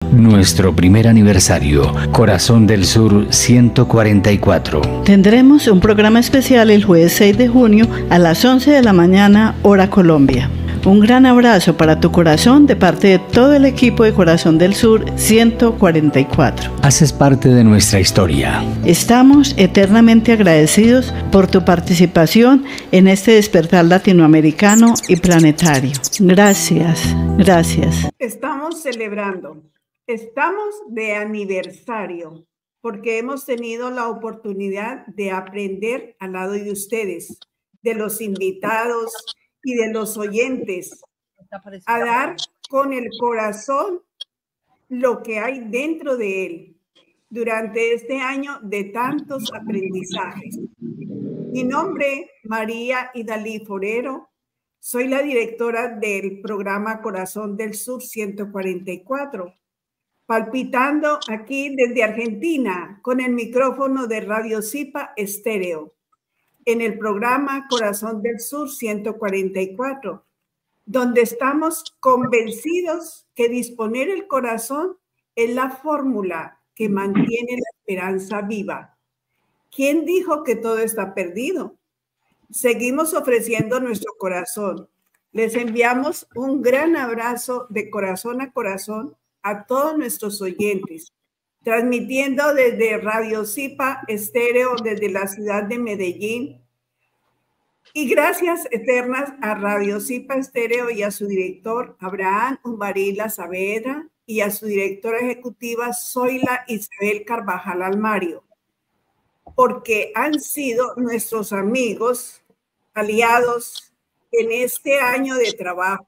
Nuestro primer aniversario, Corazón del Sur 144. Tendremos un programa especial el jueves 6 de junio a las 11 de la mañana, hora Colombia. Un gran abrazo para tu corazón de parte de todo el equipo de Corazón del Sur 144. Haces parte de nuestra historia. Estamos eternamente agradecidos por tu participación en este despertar latinoamericano y planetario. Gracias, gracias. Estamos celebrando, estamos de aniversario, porque hemos tenido la oportunidad de aprender al lado de ustedes, de los invitados y de los oyentes, a dar con el corazón lo que hay dentro de él durante este año de tantos aprendizajes. Mi nombre, María Idalí Forero, soy la directora del programa Corazón del Sur 144, palpitando aquí desde Argentina con el micrófono de Radio Zipa Estéreo, en el programa Corazón del Sur 144, donde estamos convencidos que disponer el corazón es la fórmula que mantiene la esperanza viva. ¿Quién dijo que todo está perdido? Seguimos ofreciendo nuestro corazón. Les enviamos un gran abrazo de corazón a corazón a todos nuestros oyentes, transmitiendo desde Radio Zipa Estéreo desde la ciudad de Medellín. Y gracias eternas a Radio Zipa Estéreo y a su director Abraham Umbarila Saavedra y a su directora ejecutiva Zoila Isabel Carvajal Almario, porque han sido nuestros amigos, aliados en este año de trabajo.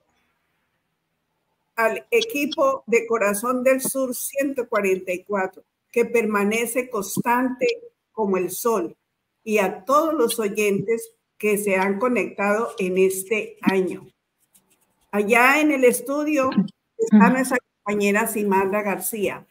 Al equipo de Corazón del Sur 144, que permanece constante como el sol, y a todos los oyentes que se han conectado en este año. Allá en el estudio está nuestra compañera Simandra García,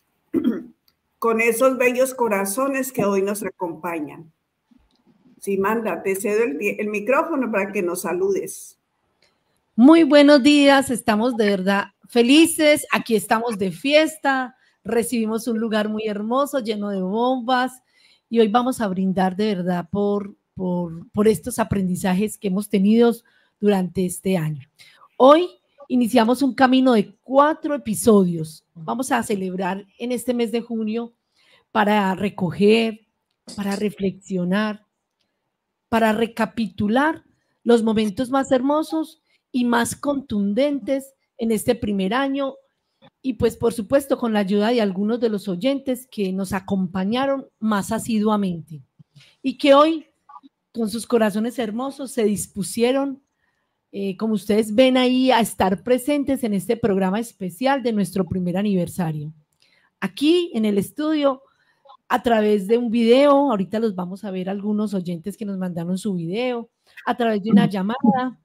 con esos bellos corazones que hoy nos acompañan. Simandra, te cedo el micrófono para que nos saludes. Muy buenos días, estamos de verdad felices, aquí estamos de fiesta, recibimos un lugar muy hermoso, lleno de bombas, y hoy vamos a brindar de verdad por estos aprendizajes que hemos tenido durante este año. Hoy iniciamos un camino de 4 episodios. Vamos a celebrar en este mes de junio para recoger, para reflexionar, para recapitular los momentos más hermosos y más contundentes en este primer año, y pues por supuesto con la ayuda de algunos de los oyentes que nos acompañaron más asiduamente y que hoy con sus corazones hermosos se dispusieron, como ustedes ven ahí, a estar presentes en este programa especial de nuestro primer aniversario. Aquí en el estudio, a través de un video, ahorita los vamos a ver algunos oyentes que nos mandaron su video, a través de una llamada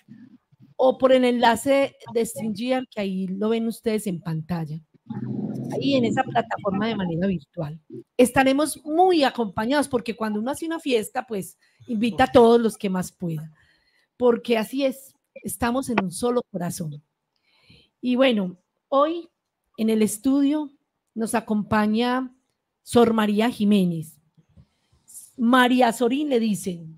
o por el enlace de StreamYard, que ahí lo ven ustedes en pantalla, ahí en esa plataforma de manera virtual. Estaremos muy acompañados porque cuando uno hace una fiesta, pues invita a todos los que más pueda, porque así es, estamos en un solo corazón. Y bueno, hoy en el estudio nos acompaña Sor María Jiménez. María Sorín le dicen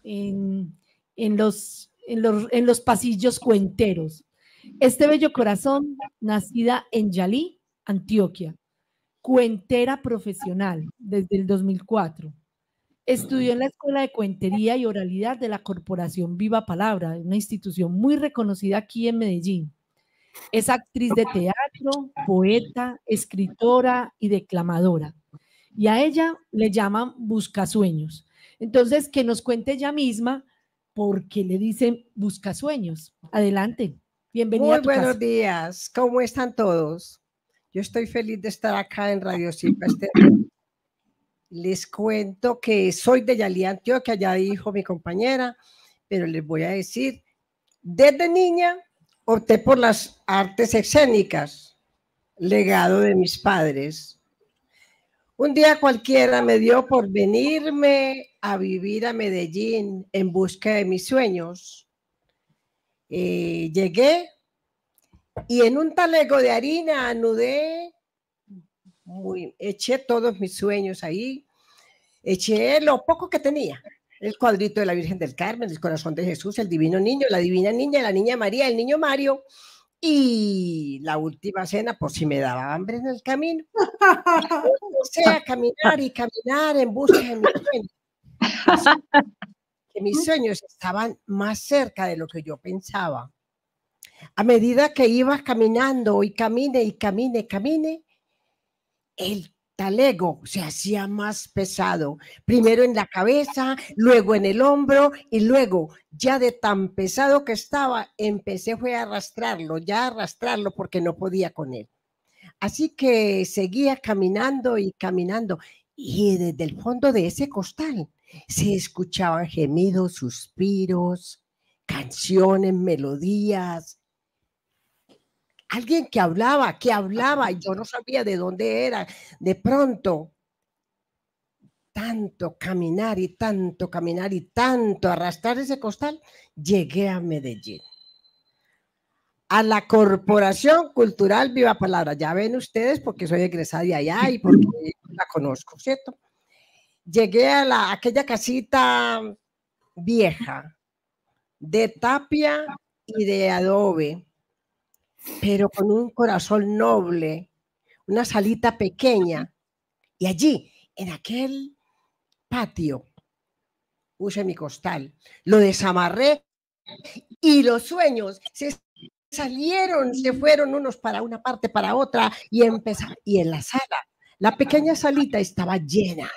en los pasillos cuenteros. Este bello corazón, nacida en Yalí, Antioquia, cuentera profesional desde el 2004. Estudió en la Escuela de Cuentería y Oralidad de la Corporación Viva Palabra, una institución muy reconocida aquí en Medellín. Es actriz de teatro, poeta, escritora y declamadora. Y a ella le llaman Buscasueños. Entonces, que nos cuente ella misma por qué le dicen Buscasueños. Adelante, bienvenida. Muy buenos días, ¿cómo están todos? Yo estoy feliz de estar acá en Radio Zipa Estéreo. Les cuento que soy de Yalí, Antioquia, ya dijo mi compañera, pero les voy a decir, desde niña opté por las artes escénicas, legado de mis padres. Un día cualquiera me dio por venirme a vivir a Medellín en busca de mis sueños. Llegué y en un talego de harina anudé Eché todos mis sueños ahí, eché lo poco que tenía. El cuadrito de la Virgen del Carmen, el corazón de Jesús, el divino niño, la divina niña, la niña María, el niño Mario y la última cena por si me daba hambre en el camino. Empecé a caminar y caminar en busca de mis sueños. Así que mis sueños estaban más cerca de lo que yo pensaba. A medida que iba caminando y camine, el talego se hacía más pesado, primero en la cabeza, luego en el hombro y luego ya de tan pesado que estaba, empecé fue a arrastrarlo porque no podía con él. Así que seguía caminando y caminando y desde el fondo de ese costal se escuchaban gemidos, suspiros, canciones, melodías. Alguien que hablaba, y yo no sabía de dónde era. De pronto, tanto caminar y tanto arrastrar ese costal, llegué a Medellín. A la Corporación Cultural Viva Palabra. Ya ven ustedes porque soy egresada de allá y porque la conozco, ¿cierto? Llegué a aquella casita vieja, de tapia y de adobe, pero con un corazón noble, una salita pequeña. Y allí, en aquel patio, puse mi costal, lo desamarré y los sueños se salieron, se fueron unos para una parte, para otra, y en la sala, la pequeña salita estaba llena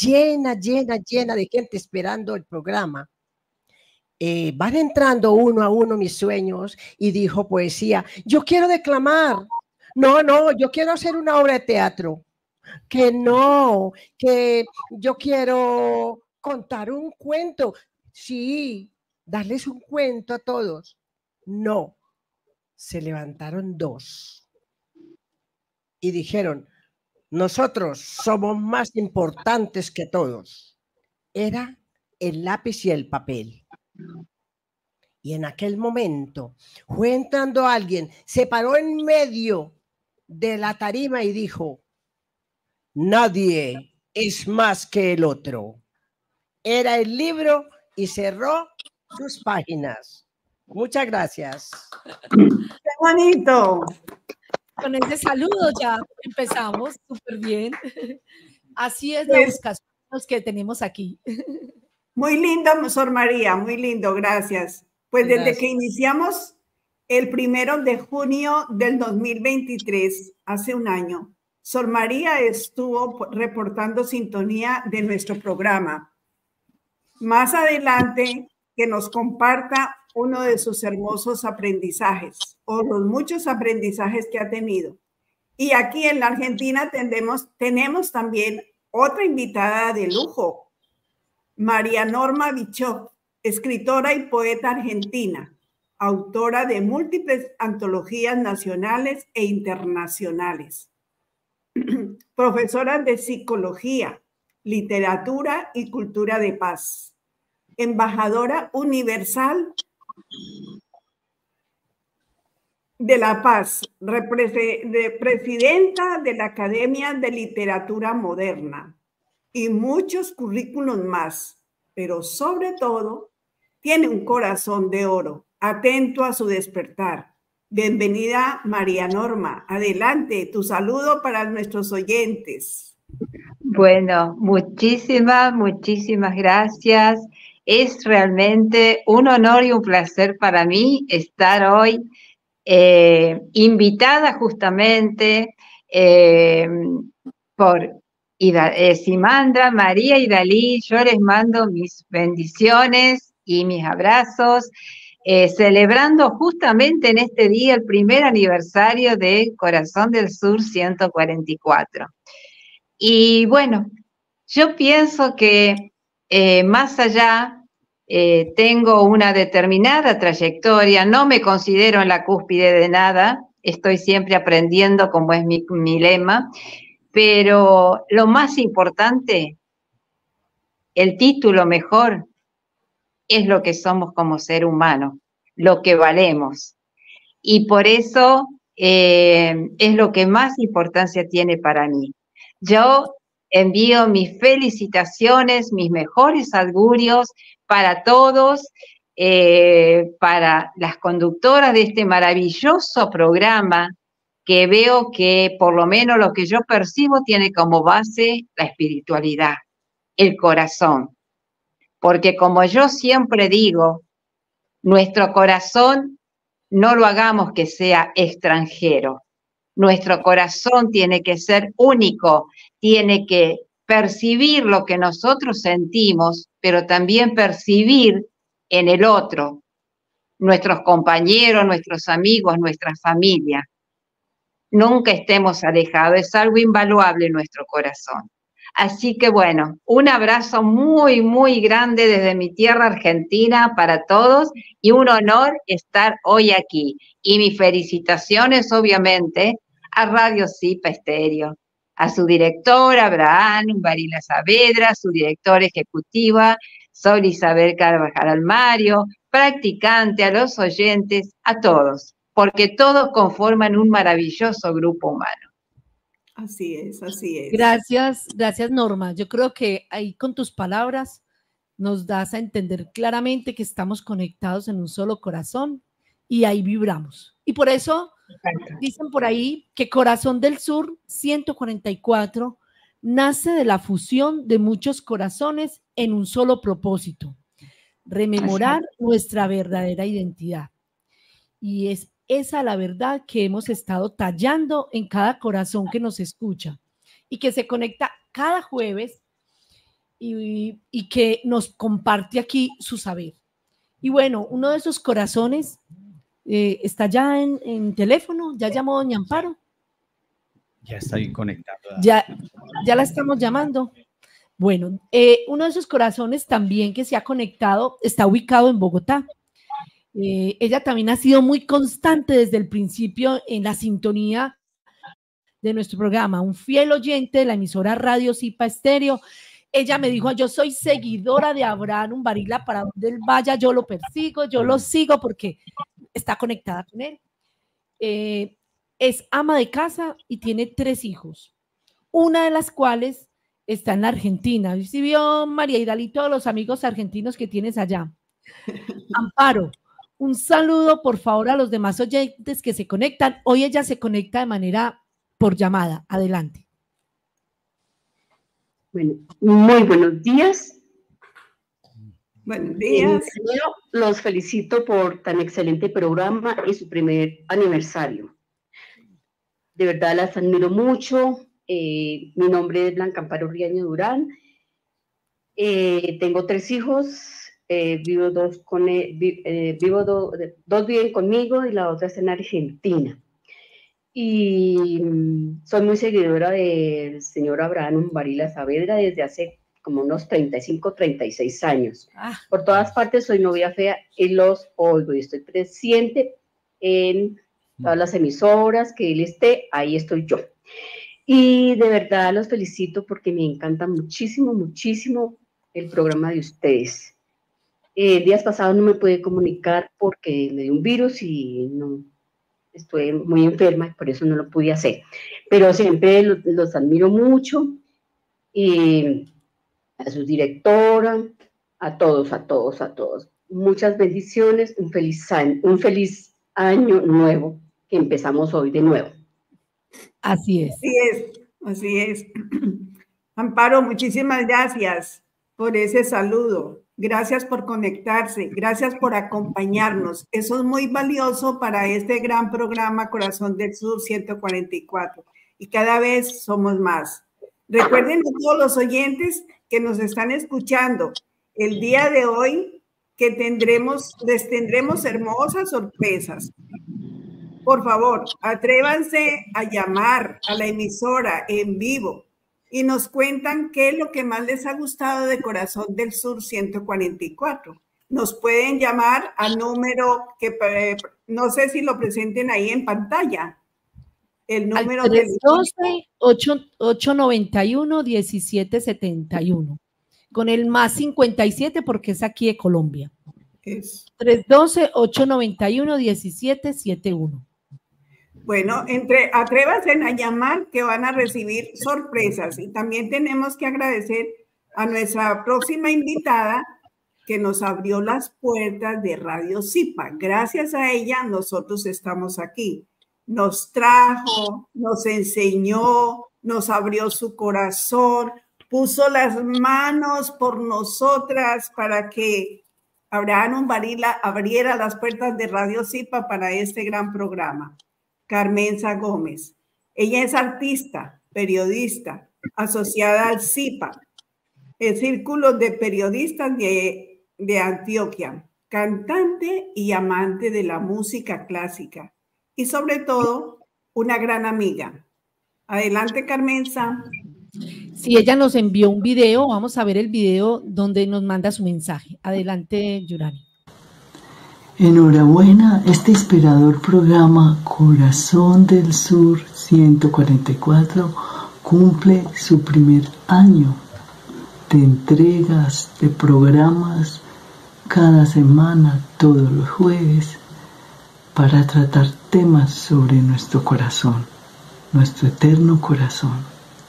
de gente esperando el programa. Van entrando uno a uno mis sueños y dijo poesía, yo quiero declamar, no, yo quiero hacer una obra de teatro, que no, que yo quiero contar un cuento, sí, darles un cuento a todos, no, se levantaron dos y dijeron, nosotros somos más importantes que todos, era el lápiz y el papel. Y en aquel momento fue entrando alguien, se paró en medio de la tarima y dijo, nadie es más que el otro. Era el libro y cerró sus páginas. Muchas gracias. ¡Qué bonito! Con ese saludo ya empezamos súper bien. Así es la buscación que tenemos aquí. Muy lindo, Sor María, muy lindo, gracias. Pues desde que iniciamos el 1 de junio del 2023, hace un año, Sor María estuvo reportando sintonía de nuestro programa. Más adelante, que nos comparta uno de sus hermosos aprendizajes o los muchos aprendizajes que ha tenido. Y aquí en la Argentina tenemos también otra invitada de lujo, María Norma Bichot, escritora y poeta argentina, autora de múltiples antologías nacionales e internacionales, profesora de psicología, literatura y cultura de paz, embajadora universal de la paz, presidenta de la Academia de Literatura Moderna, y muchos currículos más, pero sobre todo tiene un corazón de oro, atento a su despertar. Bienvenida, María Norma. Adelante, tu saludo para nuestros oyentes. Bueno, muchísimas gracias. Es realmente un honor y un placer para mí estar hoy invitada justamente por Simandra, María y Dalí. Yo les mando mis bendiciones y mis abrazos, celebrando justamente en este día el primer aniversario de Corazón del Sur 144. Y bueno, yo pienso que más allá tengo una determinada trayectoria, no me considero en la cúspide de nada, estoy siempre aprendiendo, como es mi lema. Pero lo más importante, el título mejor, es lo que somos como ser humano, lo que valemos. Y por eso es lo que más importancia tiene para mí. Yo envío mis felicitaciones, mis mejores augurios para todos, para las conductoras de este maravilloso programa, que veo que por lo menos lo que yo percibo tiene como base la espiritualidad, el corazón. Porque como yo siempre digo, nuestro corazón no lo hagamos que sea extranjero. Nuestro corazón tiene que ser único, tiene que percibir lo que nosotros sentimos, pero también percibir en el otro, nuestros compañeros, nuestros amigos, nuestra familia. Nunca estemos alejados, es algo invaluable en nuestro corazón. Así que bueno, un abrazo muy, muy grande desde mi tierra argentina para todos y un honor estar hoy aquí. Y mis felicitaciones, obviamente, a Radio Zipa Estéreo, a su directora, Abraham Barila Saavedra, su directora ejecutiva, Sol Isabel Carvajal Almario, practicante, a los oyentes, a todos, porque todos conforman un maravilloso grupo humano. Así es, así es. Gracias, gracias Norma. Yo creo que ahí con tus palabras nos das a entender claramente que estamos conectados en un solo corazón y ahí vibramos. Y por eso dicen por ahí que Corazón del Sur 144 nace de la fusión de muchos corazones en un solo propósito, rememorar nuestra verdadera identidad. Y es esa la verdad que hemos estado tallando en cada corazón que nos escucha y que se conecta cada jueves y que nos comparte aquí su saber. Y bueno, uno de esos corazones está ya en teléfono, ya llamó doña Amparo. Ya estoy conectado. Ya la estamos llamando. Bueno, uno de esos corazones también que se ha conectado está ubicado en Bogotá. Ella también ha sido muy constante desde el principio en la sintonía de nuestro programa, un fiel oyente de la emisora Radio Zipa Estéreo. Ella me dijo, yo soy seguidora de Abraham Barila, para donde él vaya yo lo persigo, yo lo sigo porque está conectada con él. Es ama de casa y tiene 3 hijos, una de las cuales está en la Argentina. ¿Sí vio, María Idalí, y todos los amigos argentinos que tienes allá? Amparo, un saludo por favor a los demás oyentes que se conectan. Hoy ella se conecta de manera por llamada. Adelante. Bueno, muy buenos días. Buenos días. Primero, los felicito por tan excelente programa y su primer aniversario. De verdad las admiro mucho. Mi nombre es Blanca Amparo Riaño Durán. Tengo 3 hijos. Vivo dos viven conmigo y la otra está en Argentina. Y soy muy seguidora del señor Abraham Barila Saavedra desde hace como unos 35, 36 años. Por todas partes soy novia fea y los oigo y estoy presente en todas las emisoras que él esté, ahí estoy yo. Y de verdad los felicito porque me encanta muchísimo, muchísimo el programa de ustedes. Días pasados no me pude comunicar porque me dio un virus y no estuve muy enferma, por eso no lo pude hacer. Pero siempre los admiro mucho y a su directora, a todos. Muchas bendiciones, un feliz año nuevo que empezamos hoy de nuevo. Así es. Así es. Amparo, muchísimas gracias por ese saludo. Gracias por conectarse, gracias por acompañarnos. Eso es muy valioso para este gran programa Corazón del Sur 144 y cada vez somos más. Recuerden a todos los oyentes que nos están escuchando el día de hoy que les tendremos hermosas sorpresas. Por favor, atrévanse a llamar a la emisora en vivo y nos cuentan qué es lo que más les ha gustado de Corazón del Sur 144. Nos pueden llamar al número que no sé si lo presenten ahí en pantalla. El número al 312-891-1771 con el más 57 porque es aquí de Colombia. Es 312-891-1771. Bueno, atrévanse a llamar que van a recibir sorpresas. Y también tenemos que agradecer a nuestra próxima invitada que nos abrió las puertas de Radio Zipa. Gracias a ella nosotros estamos aquí. Nos trajo, nos enseñó, nos abrió su corazón, puso las manos por nosotras para que Abraham Umbarila abriera las puertas de Radio Zipa para este gran programa. Carmenza Gómez. Ella es artista, periodista, asociada al CIPA, el Círculo de Periodistas de Antioquia, cantante y amante de la música clásica y sobre todo una gran amiga. Adelante, Carmenza. Sí, ella nos envió un video, vamos a ver el video donde nos manda su mensaje. Adelante, Yurani. Enhorabuena, este inspirador programa Corazón del Sur 144 cumple su primer año de entregas de programas cada semana, todos los jueves, para tratar temas sobre nuestro corazón, nuestro eterno corazón.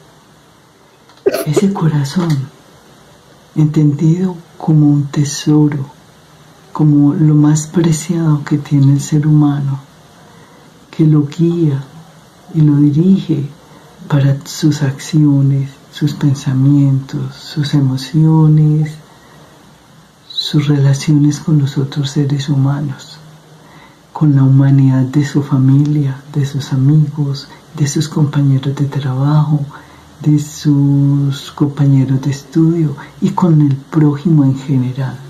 Ese corazón, entendido como un tesoro, como lo más preciado que tiene el ser humano, que lo guía y lo dirige para sus acciones, sus pensamientos, sus emociones, sus relaciones con los otros seres humanos, con la humanidad de su familia, de sus amigos, de sus compañeros de trabajo, de sus compañeros de estudio y con el prójimo en general.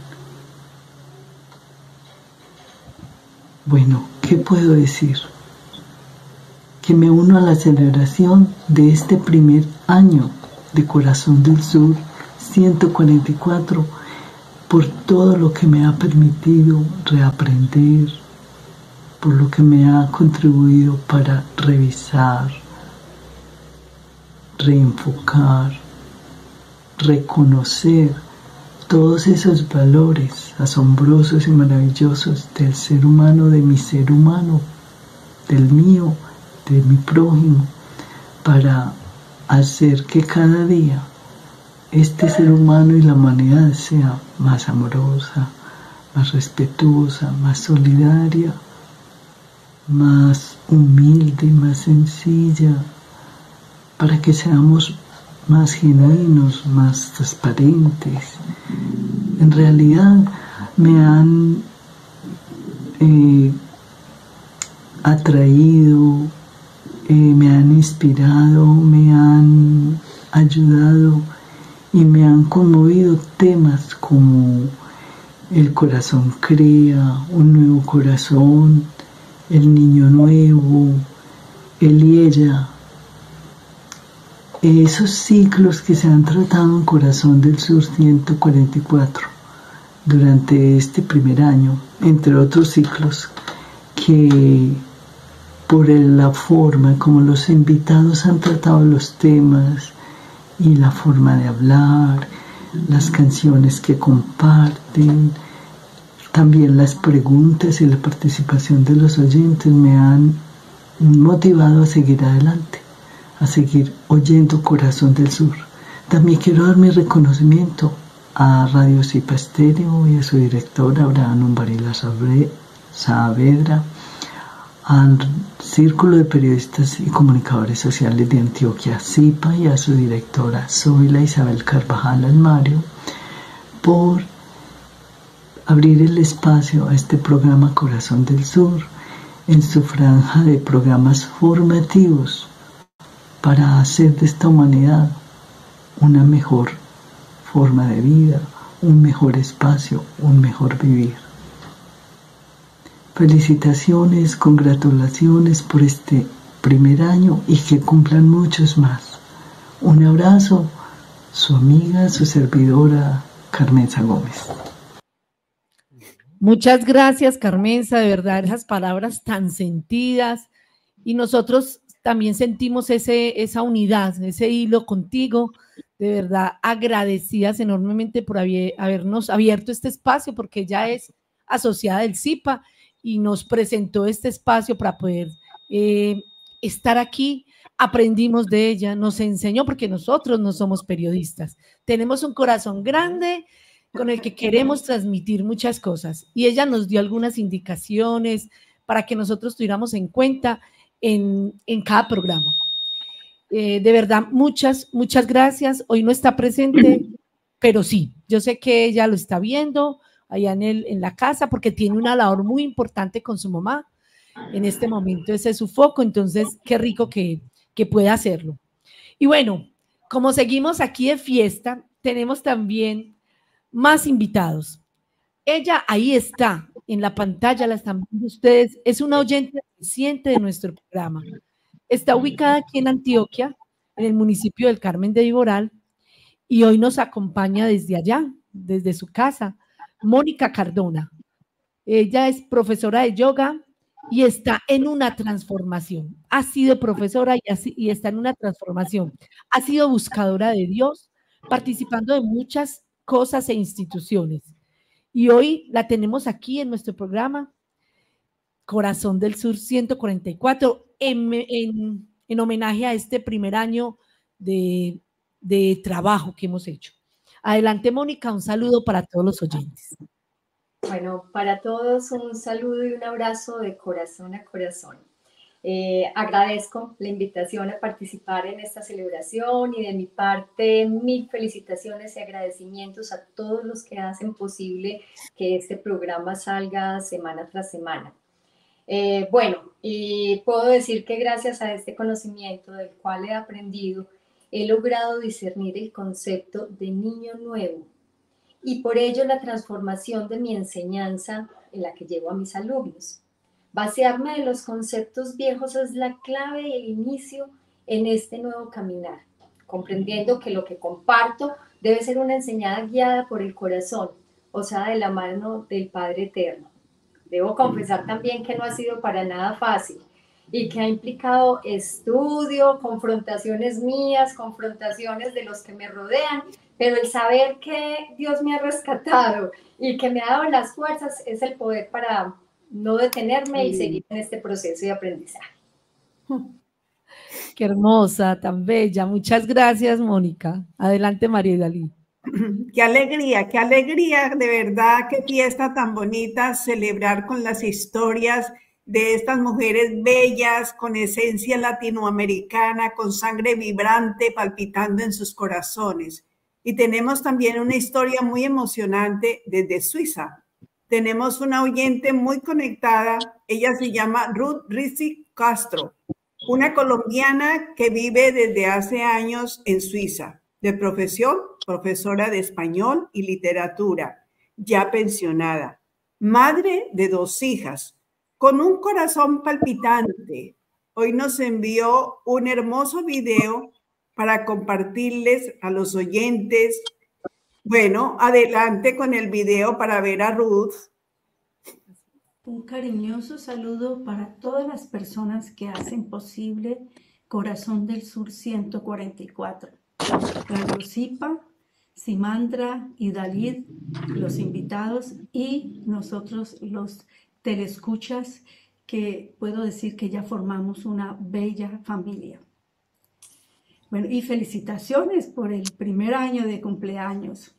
Bueno, ¿qué puedo decir? Que me uno a la celebración de este primer año de Corazón del Sur 144 por todo lo que me ha permitido reaprender, por lo que me ha contribuido para revisar, reenfocar, reconocer todos esos valores asombrosos y maravillosos del ser humano, de mi ser humano, del mío, de mi prójimo, para hacer que cada día este ser humano y la humanidad sea más amorosa, más respetuosa, más solidaria, más humilde, más sencilla, para que seamos más genuinos, más transparentes. En realidad me han atraído, me han inspirado, me han ayudado y me han conmovido temas como el corazón crea, un nuevo corazón, el niño nuevo, él y ella. Esos ciclos que se han tratado en Corazón del Sur 144 durante este primer año, entre otros ciclos, que por la forma como los invitados han tratado los temas y la forma de hablar, las canciones que comparten, también las preguntas y la participación de los oyentes me han motivado a seguir adelante, a seguir oyendo Corazón del Sur. También quiero dar mi reconocimiento a Radio Zipa Estéreo y a su director Abraham Umbarila Saavedra, al Círculo de Periodistas y Comunicadores Sociales de Antioquia, Zipa, y a su directora Zoila Isabel Carvajal Almario, por abrir el espacio a este programa Corazón del Sur en su franja de programas formativos para hacer de esta humanidad una mejor forma de vida, un mejor espacio, un mejor vivir. Felicitaciones, congratulaciones por este primer año y que cumplan muchos más. Un abrazo, su amiga, su servidora, Carmenza Gómez. Muchas gracias, Carmenza, de verdad, esas palabras tan sentidas, y nosotros también sentimos esa unidad, ese hilo contigo, de verdad agradecidas enormemente por habernos abierto este espacio, porque ella es asociada del Zipa y nos presentó este espacio para poder estar aquí. Aprendimos de ella, nos enseñó, porque nosotros no somos periodistas. Tenemos un corazón grande con el que queremos transmitir muchas cosas. Y ella nos dio algunas indicaciones para que nosotros tuviéramos en cuenta en cada programa. De verdad, muchas gracias. Hoy no está presente, pero sí, yo sé que ella lo está viendo allá en la casa, porque tiene una labor muy importante con su mamá. En este momento ese es su foco, entonces qué rico que pueda hacerlo. Y bueno, como seguimos aquí de fiesta, tenemos también más invitados. Ella ahí está, en la pantalla, la están viendo ustedes, es una oyente reciente de nuestro programa. Está ubicada aquí en Antioquia, en el municipio del Carmen de Viboral, y hoy nos acompaña desde allá, desde su casa, Mónica Cardona. Ella es profesora de yoga y está en una transformación. Ha sido profesora y está en una transformación. Ha sido buscadora de Dios, participando de muchas cosas e instituciones. Y hoy la tenemos aquí en nuestro programa, Corazón del Sur 144, en homenaje a este primer año de trabajo que hemos hecho. Adelante, Mónica, un saludo para todos los oyentes. Bueno, para todos un saludo y un abrazo de corazón a corazón. Agradezco la invitación a participar en esta celebración y de mi parte mil felicitaciones y agradecimientos a todos los que hacen posible que este programa salga semana tras semana. Bueno, y puedo decir que gracias a este conocimiento del cual he aprendido, he logrado discernir el concepto de niño nuevo y por ello la transformación de mi enseñanza en la que llevo a mis alumnos. Vaciarme de los conceptos viejos es la clave y el inicio en este nuevo caminar, comprendiendo que lo que comparto debe ser una enseñanza guiada por el corazón, o sea, de la mano del Padre Eterno. Debo confesar también que no ha sido para nada fácil y que ha implicado estudio, confrontaciones mías, confrontaciones de los que me rodean, pero el saber que Dios me ha rescatado y que me ha dado las fuerzas es el poder para no detenerme y seguir en este proceso de aprendizaje. Qué hermosa, tan bella. Muchas gracias, Mónica. Adelante, María Idalí. Qué alegría, de verdad, qué fiesta tan bonita celebrar con las historias de estas mujeres bellas, con esencia latinoamericana, con sangre vibrante palpitando en sus corazones. Y tenemos también una historia muy emocionante desde Suiza. Tenemos una oyente muy conectada, ella se llama Ruth Rizzi Castro, una colombiana que vive desde hace años en Suiza, de profesión, profesora de español y literatura, ya pensionada, madre de 2 hijas, con un corazón palpitante. Hoy nos envió un hermoso video para compartirles a los oyentes. Bueno, adelante con el video para ver a Ruth. Un cariñoso saludo para todas las personas que hacen posible Corazón del Sur 144. Radio Zipa, Simandra y Dalid, los invitados, y nosotros los telescuchas, que puedo decir que ya formamos una bella familia. Bueno, y felicitaciones por el primer año de cumpleaños.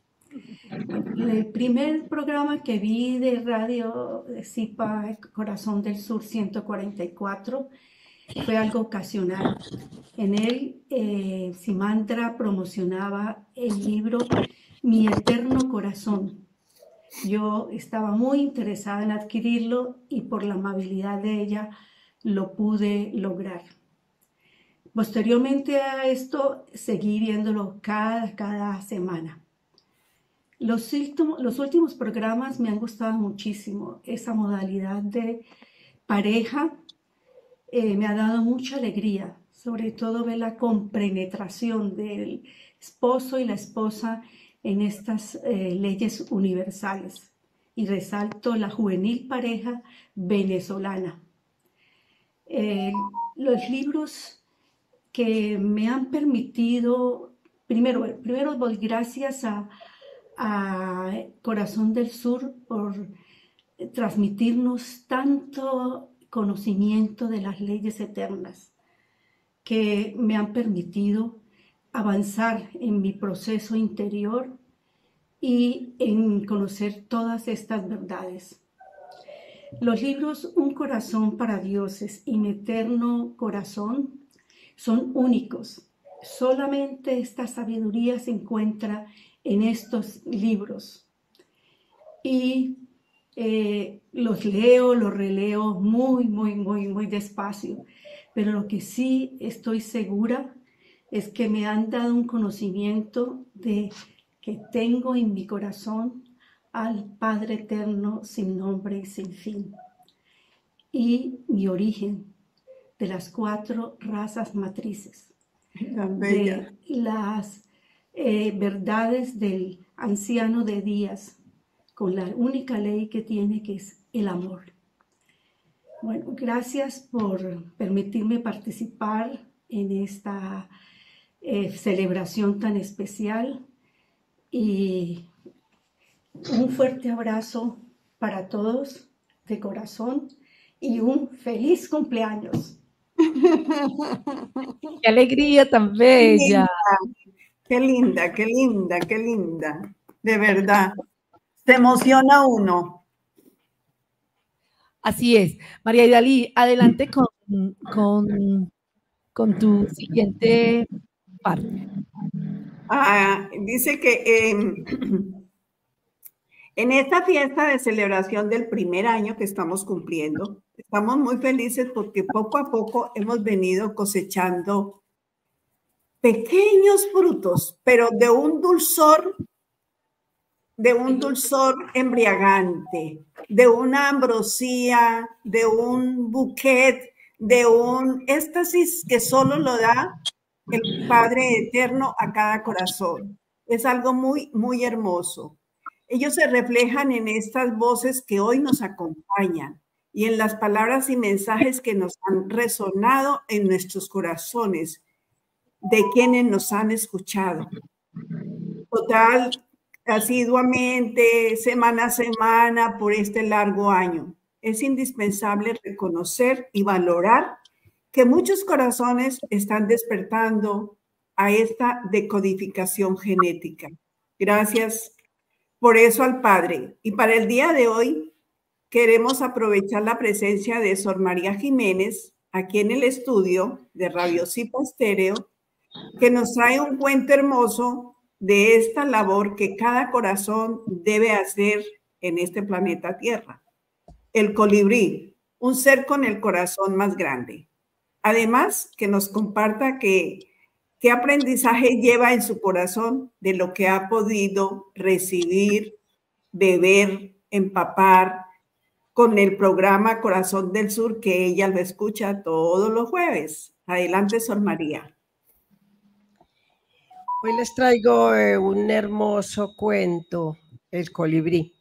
El primer programa que vi de Radio Zipa, Corazón del Sur 144, fue algo ocasional. En él, Simandra promocionaba el libro Mi Eterno Corazón. Yo estaba muy interesada en adquirirlo y por la amabilidad de ella lo pude lograr. Posteriormente a esto, seguí viéndolo cada semana. Los últimos programas me han gustado muchísimo. Esa modalidad de pareja me ha dado mucha alegría, sobre todo ver la compenetración del esposo y la esposa en estas leyes universales. Y resalto la juvenil pareja venezolana. Los libros que me han permitido, primero doy gracias a Corazón del Sur por transmitirnos tanto conocimiento de las leyes eternas que me han permitido avanzar en mi proceso interior y en conocer todas estas verdades. Los libros Un corazón para dioses y Mi eterno corazón son únicos. Solamente esta sabiduría se encuentra en estos libros. Y los leo, los releo muy despacio. Pero lo que sí estoy segura es que me han dado un conocimiento de que tengo en mi corazón al Padre eterno sin nombre y sin fin. Y mi origen de las 4 razas matrices. De las verdades del anciano de días, con la única ley que tiene, que es el amor. Bueno, gracias por permitirme participar en esta celebración tan especial y un fuerte abrazo para todos de corazón y un feliz cumpleaños. ¡Qué alegría tan bella! Qué linda, qué linda, qué linda. De verdad, se emociona uno. Así es. María Idalí, adelante con tu siguiente parte. Dice que en esta fiesta de celebración del primer año que estamos cumpliendo, estamos muy felices porque poco a poco hemos venido cosechando pequeños frutos, pero de un dulzor embriagante, de una ambrosía, de un bouquet, de un éxtasis que solo lo da el Padre Eterno a cada corazón. Es algo muy hermoso. Ellos se reflejan en estas voces que hoy nos acompañan y en las palabras y mensajes que nos han resonado en nuestros corazones de quienes nos han escuchado. Total, asiduamente, semana a semana, por este largo año. Es indispensable reconocer y valorar que muchos corazones están despertando a esta decodificación genética. Gracias por eso al Padre. Y para el día de hoy queremos aprovechar la presencia de Sor María Jiménez aquí en el estudio de Radio Zipa Estéreo, que nos trae un cuento hermoso de esta labor que cada corazón debe hacer en este planeta Tierra. El colibrí, un ser con el corazón más grande. Además, que nos comparta qué aprendizaje lleva en su corazón de lo que ha podido recibir, beber, empapar con el programa Corazón del Sur, que ella lo escucha todos los jueves. Adelante, Sor María. Hoy les traigo un hermoso cuento, El colibrí.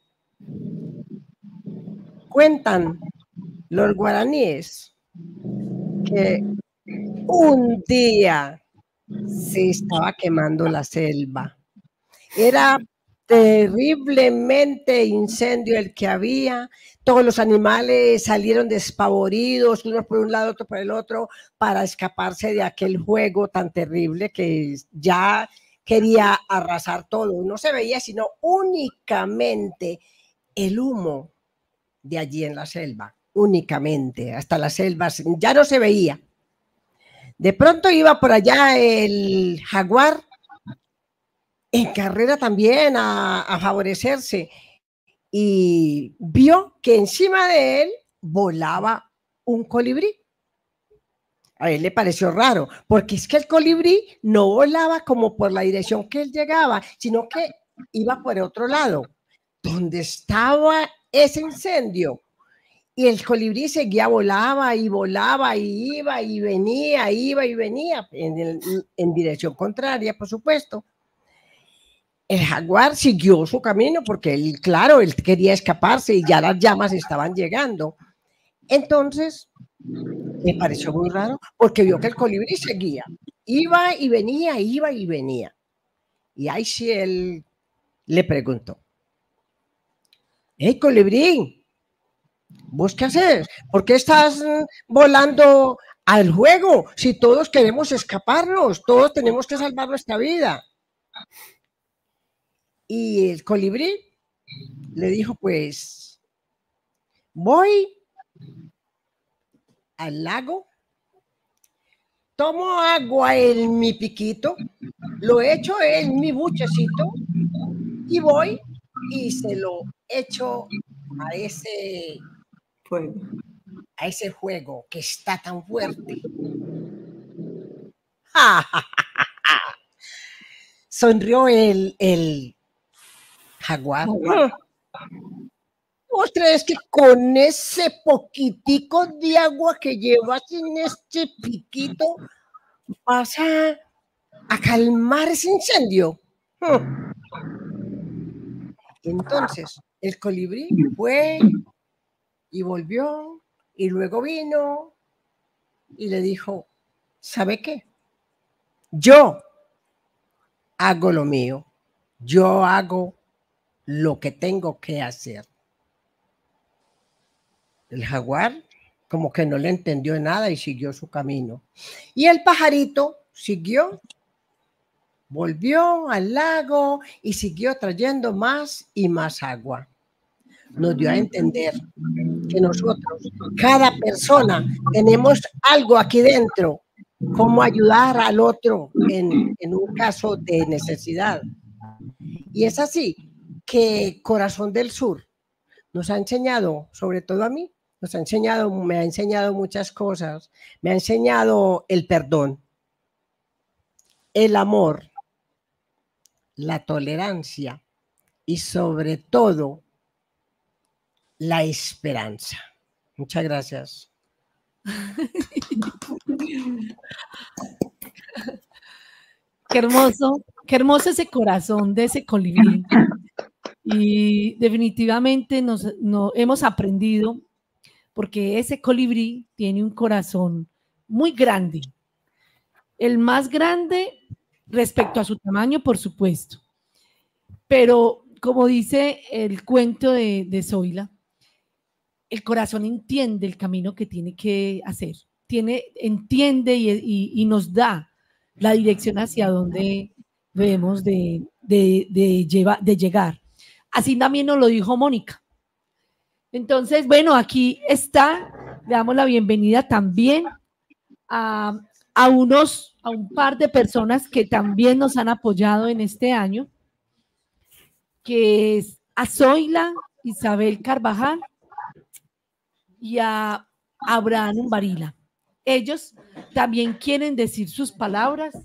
Cuentan los guaraníes que un día se estaba quemando la selva. Era terriblemente incendio el que había. Todos los animales salieron despavoridos, unos por un lado, otros por el otro, para escaparse de aquel juego tan terrible que ya quería arrasar todo. No se veía sino únicamente el humo de allí en la selva, únicamente, hasta las selvas, ya no se veía. De pronto iba por allá el jaguar en carrera también a favorecerse y vio que encima de él volaba un colibrí. A él le pareció raro, porque es que el colibrí no volaba como por la dirección que él llegaba, sino que iba por otro lado, donde estaba ese incendio. Y el colibrí seguía, volaba y iba y venía, en dirección contraria, por supuesto. El jaguar siguió su camino porque él, claro, él quería escaparse y ya las llamas estaban llegando. Entonces, me pareció muy raro porque vio que el colibrí seguía, iba y venía. Y ahí sí él le preguntó: ¡Hey, colibrí! ¿Vos qué haces? ¿Por qué estás volando al juego? Si todos queremos escaparnos, todos tenemos que salvar nuestra vida. Y el colibrí le dijo, pues, voy al lago, tomo agua en mi piquito, lo echo en mi buchecito y voy y se lo echo a ese juego que está tan fuerte. Sonrió el jaguar. ¿Vos crees que con ese poquitico de agua que llevas en este piquito vas a calmar ese incendio? Entonces, el colibrí fue y volvió y luego vino y le dijo, ¿sabe qué? Yo hago lo mío, yo hago lo que tengo que hacer. El jaguar como que no le entendió nada y siguió su camino. Y el pajarito siguió, volvió al lago y siguió trayendo más y más agua. Nos dio a entender que nosotros, cada persona, tenemos algo aquí dentro, cómo ayudar al otro en un caso de necesidad. Y es así que Corazón del Sur nos ha enseñado, sobre todo a mí, me ha enseñado muchas cosas. Me ha enseñado el perdón, el amor, la tolerancia y sobre todo la esperanza. Muchas gracias. Qué hermoso ese corazón de ese colibrí. Y definitivamente hemos aprendido, porque ese colibrí tiene un corazón muy grande, el más grande respecto a su tamaño, por supuesto, pero como dice el cuento de Zoila, el corazón entiende el camino que tiene que hacer, entiende y nos da la dirección hacia donde debemos de llegar. Así también nos lo dijo Mónica. Entonces, bueno, aquí está, le damos la bienvenida también a un par de personas que también nos han apoyado en este año, que es a Zoila Isabel Carvajal y a Abraham Umbarila. Ellos también quieren decir sus palabras.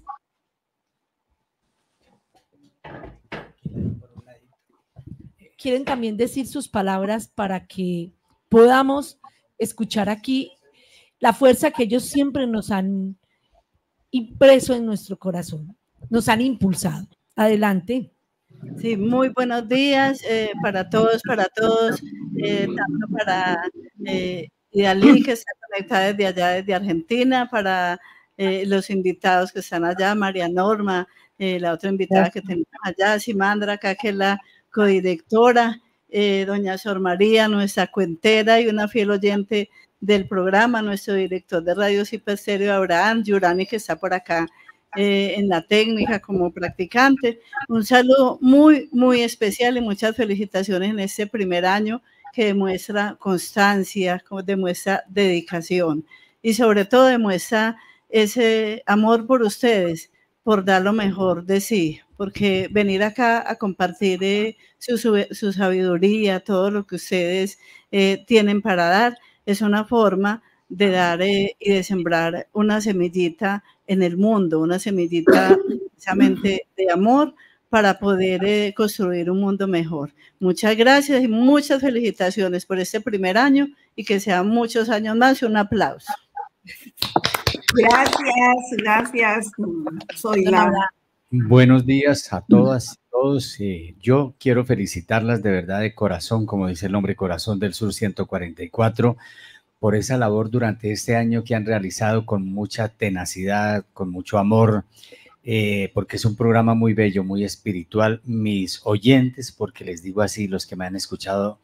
Quieren también decir sus palabras para que podamos escuchar aquí la fuerza que ellos siempre nos han impreso en nuestro corazón, nos han impulsado. Adelante. Sí, muy buenos días para todos, tanto para Idalí, que está conectada desde allá, desde Argentina, para los invitados que están allá, María Norma, la otra invitada que tenemos allá, Simandra, acá que es la codirectora, doña Sor María, nuestra cuentera y una fiel oyente del programa, nuestro director de Radio Zipa Estéreo, Abraham Yurani, que está por acá en la técnica como practicante. Un saludo muy, muy especial y muchas felicitaciones en este primer año que demuestra constancia, demuestra dedicación y sobre todo demuestra ese amor por ustedes, por dar lo mejor de sí, porque venir acá a compartir su sabiduría, todo lo que ustedes tienen para dar, es una forma de dar y de sembrar una semillita en el mundo, una semillita precisamente de amor para poder construir un mundo mejor. Muchas gracias y muchas felicitaciones por este primer año y que sean muchos años más. Un aplauso. Gracias. Soy la... Buenos días a todas y todos. Yo quiero felicitarlas de verdad de corazón, como dice el nombre, Corazón del Sur 144, por esa labor durante este año que han realizado con mucha tenacidad, con mucho amor, porque es un programa muy bello, muy espiritual. Mis oyentes, porque les digo así, los que me han escuchado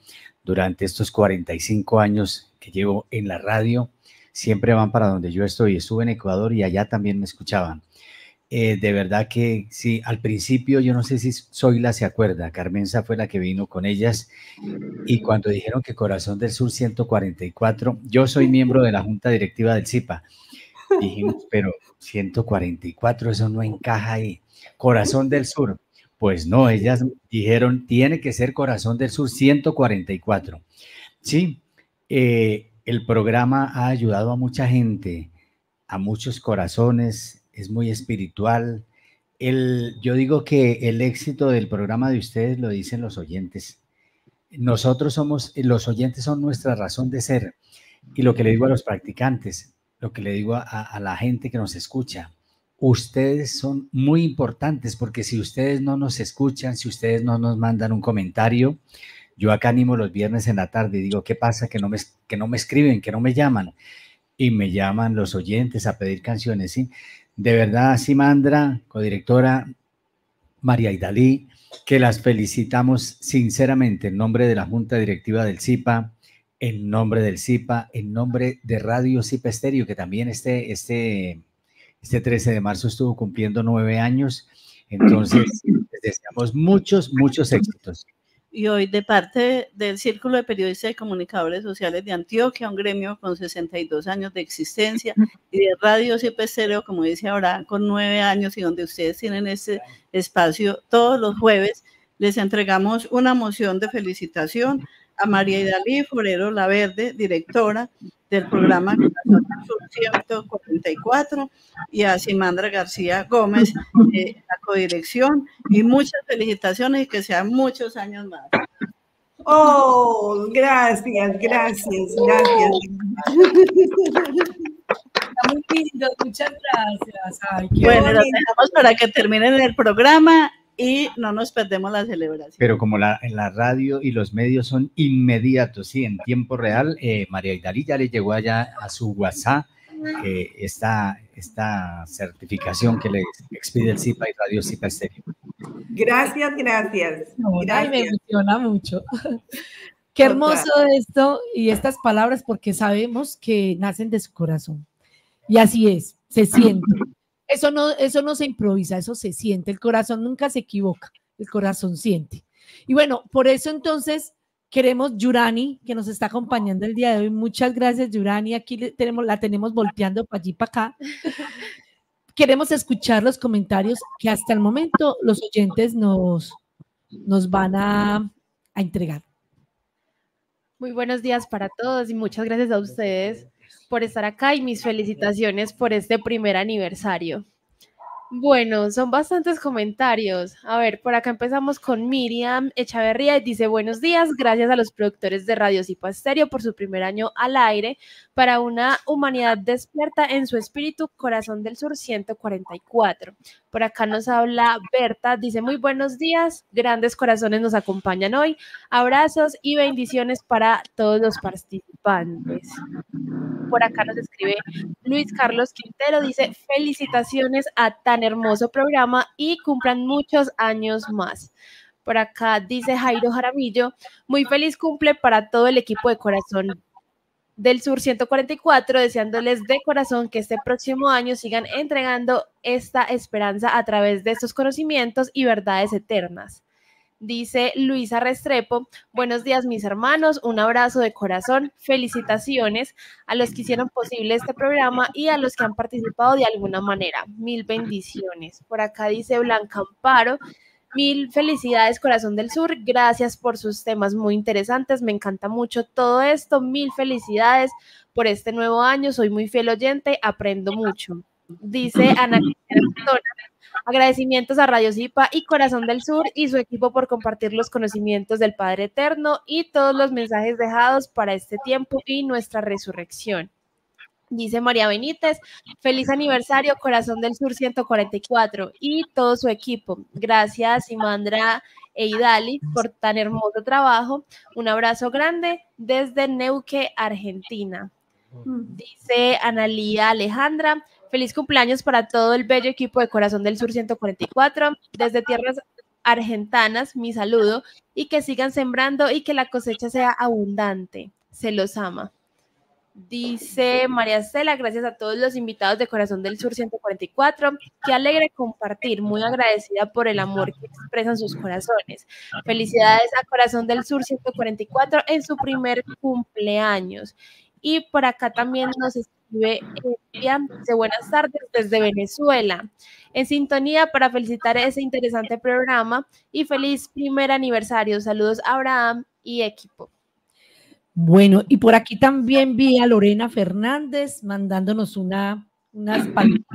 durante estos 45 años que llevo en la radio, siempre van para donde yo estoy. Estuve en Ecuador y allá también me escuchaban. De verdad que sí, al principio yo no sé si Zoila se acuerda, Carmenza fue la que vino con ellas y cuando dijeron que Corazón del Sur 144, yo soy miembro de la junta directiva del ZIPA, dijimos, pero 144, eso no encaja ahí. Corazón del Sur, pues no, ellas dijeron, tiene que ser Corazón del Sur 144. Sí, el programa ha ayudado a mucha gente, a muchos corazones, es muy espiritual. Yo digo que el éxito del programa de ustedes lo dicen los oyentes. Nosotros somos, los oyentes son nuestra razón de ser. Y lo que le digo a los practicantes, lo que le digo a la gente que nos escucha, ustedes son muy importantes porque si ustedes no nos escuchan, si ustedes no nos mandan un comentario, yo acá animo los viernes en la tarde y digo, ¿qué pasa? Que no me escriben, que no me llaman. Y me llaman los oyentes a pedir canciones, ¿sí? De verdad, Simandra, codirectora, María Idalí, que las felicitamos sinceramente en nombre de la Junta Directiva del ZIPA, en nombre del ZIPA, en nombre de Radio ZIPA Estéreo, que también este 13 de marzo estuvo cumpliendo 9 años. Entonces, les deseamos muchos, muchos éxitos. Y hoy de parte del Círculo de Periodistas y Comunicadores Sociales de Antioquia, un gremio con 62 años de existencia, y de Radio ZIPA Estéreo, como dice ahora, con 9 años, y donde ustedes tienen este espacio todos los jueves, les entregamos una moción de felicitación a María Idalí Forero Laverde, directora del programa 144, y a Simandra García Gómez, la codirección, y muchas felicitaciones y que sean muchos años más. Oh, gracias, gracias, gracias. Muy lindo, muchas gracias. Ay, bueno, los dejamos para que terminen el programa y no nos perdemos la celebración. Pero como en la radio y los medios son inmediatos, sí, en tiempo real, María Idalí ya le llegó allá a su WhatsApp esta certificación que le expide el ZIPA y Radio ZIPA Estéreo. Gracias, gracias. Ay, me emociona mucho. Qué hermoso esto y estas palabras, porque sabemos que nacen de su corazón. Y así es, se siente. Eso no se improvisa, eso se siente. El corazón nunca se equivoca, el corazón siente. Y bueno, por eso entonces queremos Yurani, que nos está acompañando el día de hoy. Muchas gracias, Yurani. Aquí la tenemos volteando para allí para acá. Queremos escuchar los comentarios que hasta el momento los oyentes nos van a entregar. Muy buenos días para todos y muchas gracias a ustedes por estar acá y mis felicitaciones por este primer aniversario. Bueno, son bastantes comentarios. A ver, por acá empezamos con Miriam Echaverría y dice: buenos días, gracias a los productores de Radio ZIPA Estéreo por su primer año al aire para una humanidad despierta en su espíritu, Corazón del Sur 144. Por acá nos habla Berta, dice: muy buenos días, grandes corazones nos acompañan hoy, abrazos y bendiciones para todos los participantes. Por acá nos escribe Luis Carlos Quintero, dice: felicitaciones a tan hermoso programa y cumplan muchos años más. Por acá dice Jairo Jaramillo: muy feliz cumple para todo el equipo de Corazón del Sur 144, deseándoles de corazón que este próximo año sigan entregando esta esperanza a través de estos conocimientos y verdades eternas. Dice Luisa Restrepo: buenos días mis hermanos, un abrazo de corazón, felicitaciones a los que hicieron posible este programa y a los que han participado de alguna manera, mil bendiciones. Por acá dice Blanca Amparo: mil felicidades Corazón del Sur, gracias por sus temas muy interesantes, me encanta mucho todo esto, mil felicidades por este nuevo año, soy muy fiel oyente, aprendo mucho. Dice Ana Cristina Cardona: agradecimientos a Radio ZIPA y Corazón del Sur y su equipo por compartir los conocimientos del Padre Eterno y todos los mensajes dejados para este tiempo y nuestra resurrección. Dice María Benítez: feliz aniversario Corazón del Sur 144 y todo su equipo. Gracias Simandra e Idalí por tan hermoso trabajo. Un abrazo grande desde Neuquén, Argentina. Dice Analía Alejandra: feliz cumpleaños para todo el bello equipo de Corazón del Sur 144. Desde tierras Argentanas, mi saludo, y que sigan sembrando y que la cosecha sea abundante. Se los ama. Dice María Estela, gracias a todos los invitados de Corazón del Sur 144, qué alegre compartir, muy agradecida por el amor que expresan sus corazones. Felicidades a Corazón del Sur 144 en su primer cumpleaños. Y por acá también nos escribe Emilia, dice buenas tardes desde Venezuela, en sintonía para felicitar ese interesante programa y feliz primer aniversario. Saludos a Abraham y equipo. Bueno, y por aquí también vi a Lorena Fernández mandándonos unas palabras.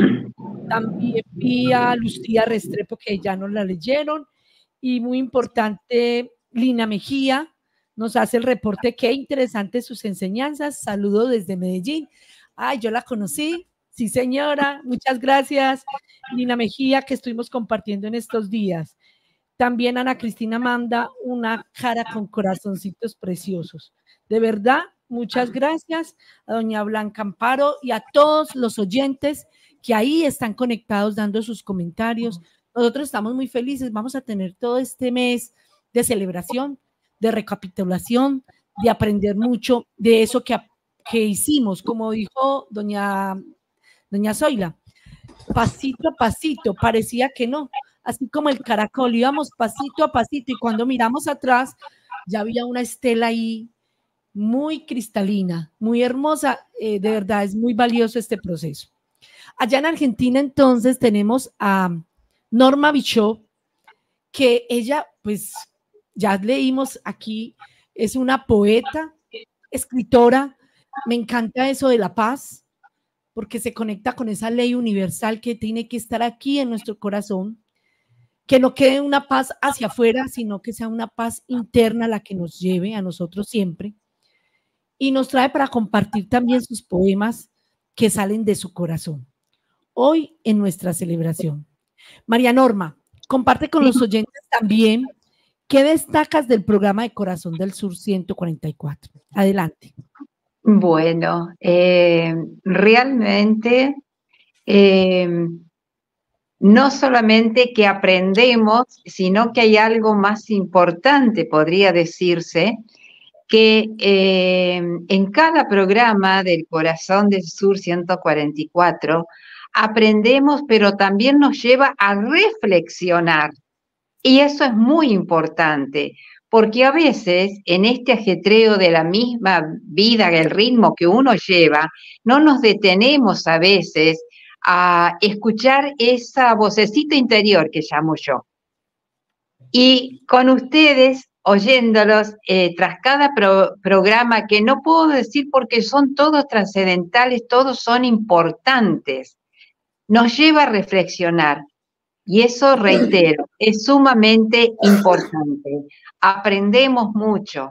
También vi a Lucía Restrepo, que ya nos la leyeron. Y muy importante, Lina Mejía nos hace el reporte. Qué interesantes sus enseñanzas. Saludo desde Medellín. Ay, yo la conocí. Sí, señora. Muchas gracias, Lina Mejía, que estuvimos compartiendo en estos días. También Ana Cristina manda una cara con corazoncitos preciosos. De verdad, muchas gracias a doña Blanca Amparo y a todos los oyentes que ahí están conectados dando sus comentarios. Nosotros estamos muy felices. Vamos a tener todo este mes de celebración, de recapitulación, de aprender mucho de eso que hicimos, como dijo doña Zoila. Pasito a pasito, parecía que no. Así como el caracol, íbamos pasito a pasito y cuando miramos atrás ya había una estela ahí muy cristalina, muy hermosa. De verdad es muy valioso este proceso. Allá en Argentina entonces tenemos a Norma Bichot, que ella pues ya leímos aquí, es una poeta, escritora. Me encanta eso de la paz, porque se conecta con esa ley universal que tiene que estar aquí en nuestro corazón. Que no quede una paz hacia afuera, sino que sea una paz interna la que nos lleve a nosotros siempre. Y nos trae para compartir también sus poemas que salen de su corazón. Hoy en nuestra celebración. María Norma, comparte con los oyentes también qué destacas del programa de Corazón del Sur 144. Adelante. Bueno, realmente... no solamente que aprendemos, sino que hay algo más importante, podría decirse, que en cada programa del Corazón del Sur 144 aprendemos, pero también nos lleva a reflexionar. Y eso es muy importante, porque a veces en este ajetreo de la misma vida, el ritmo que uno lleva, no nos detenemos a veces a escuchar esa vocecita interior que llamo yo. Y con ustedes, oyéndolos tras cada programa, que no puedo decir porque son todos trascendentales, todos son importantes, nos lleva a reflexionar. Y eso, reitero, es sumamente importante. Aprendemos mucho.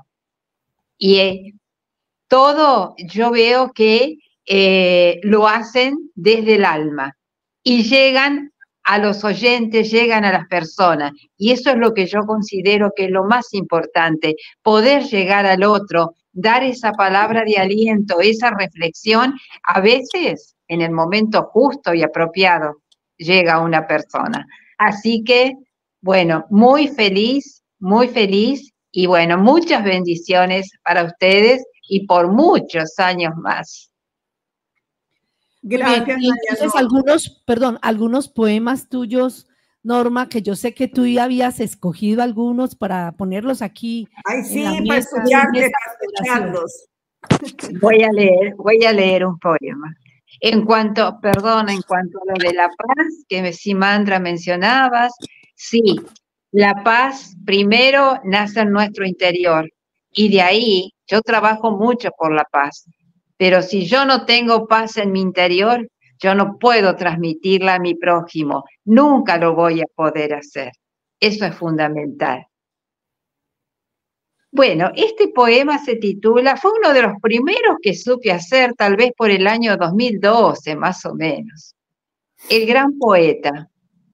Y todo yo veo que lo hacen desde el alma y llegan a los oyentes, llegan a las personas, y eso es lo que yo considero que es lo más importante, poder llegar al otro, dar esa palabra de aliento, esa reflexión, a veces en el momento justo y apropiado llega una persona. Así que, bueno, muy feliz, y bueno, muchas bendiciones para ustedes y por muchos años más. Gracias. Y entonces algunos poemas tuyos, Norma, que yo sé que tú ya habías escogido algunos para ponerlos aquí. Ay, sí, para escucharlos. Voy a leer un poema. En cuanto a lo de la paz, que Simandra mencionabas, sí, la paz primero nace en nuestro interior y de ahí yo trabajo mucho por la paz. Pero si yo no tengo paz en mi interior, yo no puedo transmitirla a mi prójimo. Nunca lo voy a poder hacer. Eso es fundamental. Bueno, este poema se titula, fue uno de los primeros que supe hacer, tal vez por el año 2012, más o menos. El gran poeta.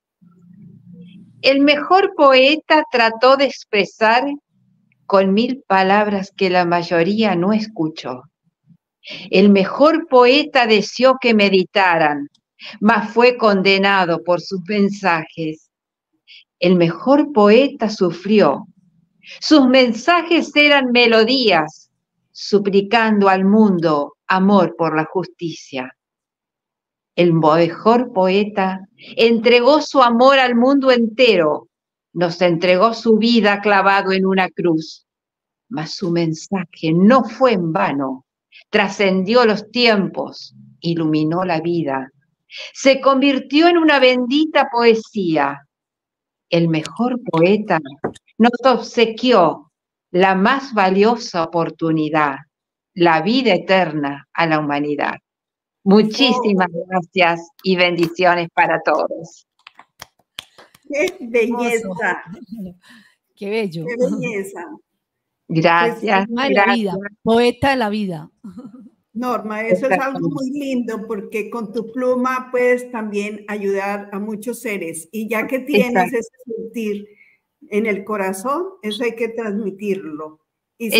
El mejor poeta trató de expresar con 1000 palabras que la mayoría no escuchó. El mejor poeta deseó que meditaran, mas fue condenado por sus mensajes. el mejor poeta sufrió. Sus mensajes eran melodías, suplicando al mundo amor por la justicia. El mejor poeta entregó su amor al mundo entero, nos entregó su vida clavado en una cruz. Mas su mensaje no fue en vano, trascendió los tiempos, iluminó la vida, se convirtió en una bendita poesía. El mejor poeta nos obsequió la más valiosa oportunidad, la vida eterna a la humanidad. Muchísimas gracias y bendiciones para todos. ¡Qué belleza! ¡Qué bello! ¡Qué belleza! Gracias. Poema de la vida, poeta de la vida. Norma, eso es algo muy lindo porque con tu pluma puedes también ayudar a muchos seres y ya que tienes ese sentir en el corazón, eso hay que transmitirlo y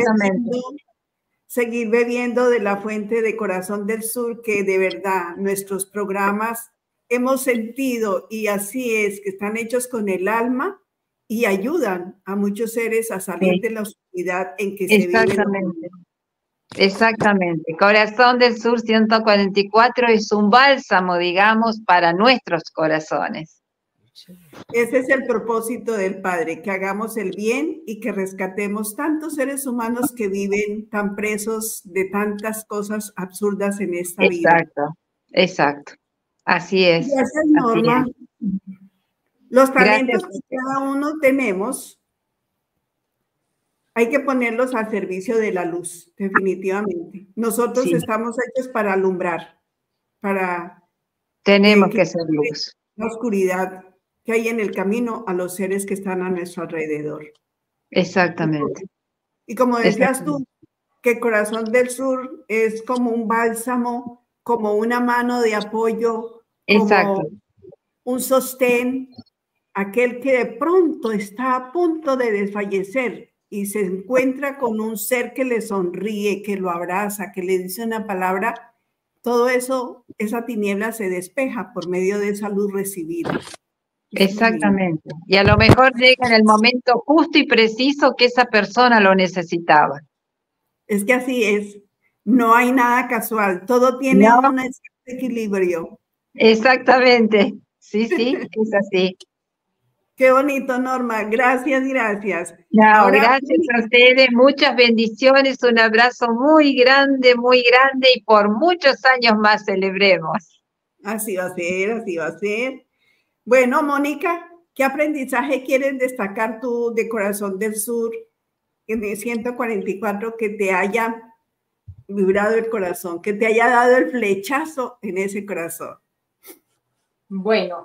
seguir bebiendo de la fuente de Corazón del Sur, que de verdad nuestros programas hemos sentido y así es, que están hechos con el alma y ayudan a muchos seres a salir de la oscuridad en que se vive. Exactamente. Corazón del Sur 144 es un bálsamo, digamos, para nuestros corazones. Ese es el propósito del Padre, que hagamos el bien y que rescatemos tantos seres humanos que viven tan presos de tantas cosas absurdas en esta vida. Exacto. Así es. Gracias, Norma. Los talentos que cada uno tenemos hay que ponerlos al servicio de la luz, definitivamente. Nosotros estamos hechos para alumbrar, para... Tenemos que ser luz. La oscuridad que hay en el camino a los seres que están a nuestro alrededor. Exactamente. Y como decías tú, que Corazón del Sur es como un bálsamo, como una mano de apoyo, como un sostén, aquel que de pronto está a punto de desfallecer y se encuentra con un ser que le sonríe, que lo abraza, que le dice una palabra, todo eso, esa tiniebla se despeja por medio de esa luz recibida. Exactamente. Y a lo mejor llega en el momento justo y preciso que esa persona lo necesitaba. Es que así es. No hay nada casual. Todo tiene un equilibrio. Exactamente. Sí, es así. Qué bonito, Norma. Gracias, gracias. No, gracias a ustedes. Muchas bendiciones. Un abrazo muy grande y por muchos años más celebremos. Así va a ser, así va a ser. Bueno, Mónica, ¿qué aprendizaje quieres destacar tú de Corazón del Sur en 144 que te haya vibrado el corazón, que te haya dado el flechazo en ese corazón? Bueno,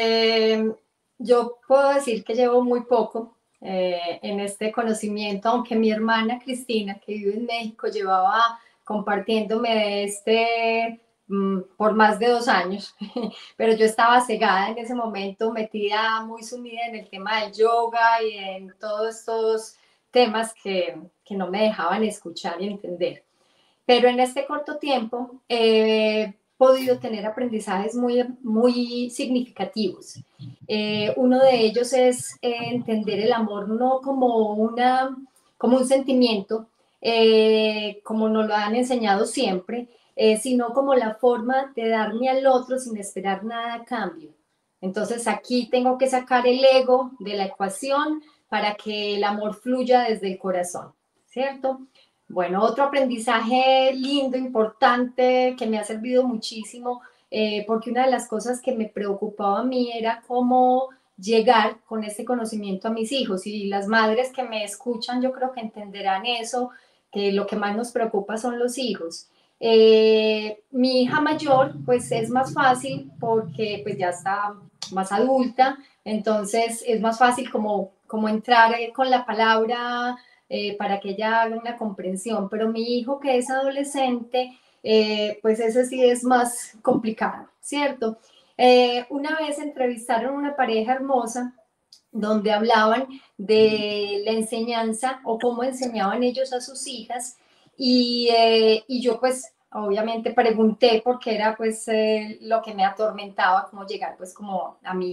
yo puedo decir que llevo muy poco en este conocimiento, aunque mi hermana Cristina, que vive en México, llevaba compartiéndome por más de 2 años, pero yo estaba cegada en ese momento, metida, muy sumida en el tema del yoga y en todos estos temas que no me dejaban escuchar y entender. Pero en este corto tiempo he podido tener aprendizajes muy significativos. Uno de ellos es entender el amor no como un sentimiento, como nos lo han enseñado siempre, sino como la forma de darme al otro sin esperar nada a cambio. Entonces aquí tengo que sacar el ego de la ecuación para que el amor fluya desde el corazón, ¿cierto? Bueno, otro aprendizaje lindo, importante, que me ha servido muchísimo, porque una de las cosas que me preocupaba a mí era cómo llegar con este conocimiento a mis hijos, y las madres que me escuchan yo creo que entenderán eso, que lo que más nos preocupa son los hijos. Mi hija mayor pues es más fácil porque pues ya está más adulta, entonces es más fácil como entrar con la palabra para que ella haga una comprensión, pero mi hijo que es adolescente pues ese sí es más complicado, ¿cierto? Una vez entrevistaron a una pareja hermosa donde hablaban de la enseñanza o cómo enseñaban ellos a sus hijas, y yo pues obviamente pregunté porque era pues lo que me atormentaba, cómo llegar pues como a mi hijo.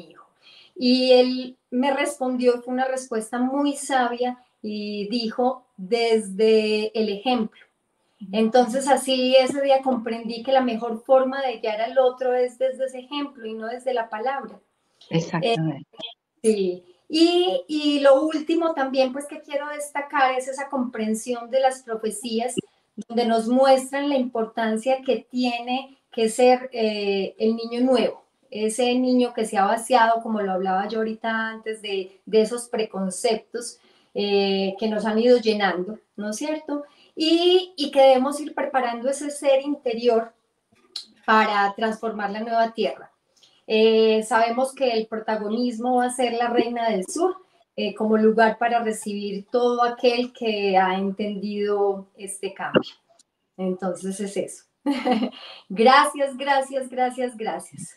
Y él me respondió, fue una respuesta muy sabia y dijo, desde el ejemplo. Entonces así ese día comprendí que la mejor forma de guiar al otro es desde ese ejemplo y no desde la palabra. Exactamente. Sí. Y lo último también pues que quiero destacar es esa comprensión de las profecías donde nos muestran la importancia que tiene que ser el niño nuevo, ese niño que se ha vaciado, como lo hablaba yo ahorita antes, de esos preconceptos que nos han ido llenando, ¿no es cierto? Y que debemos ir preparando ese ser interior para transformar la nueva tierra. Sabemos que el protagonismo va a ser la Reina del Sur, como lugar para recibir todo aquel que ha entendido este cambio. Entonces es eso. Gracias, gracias, gracias, gracias.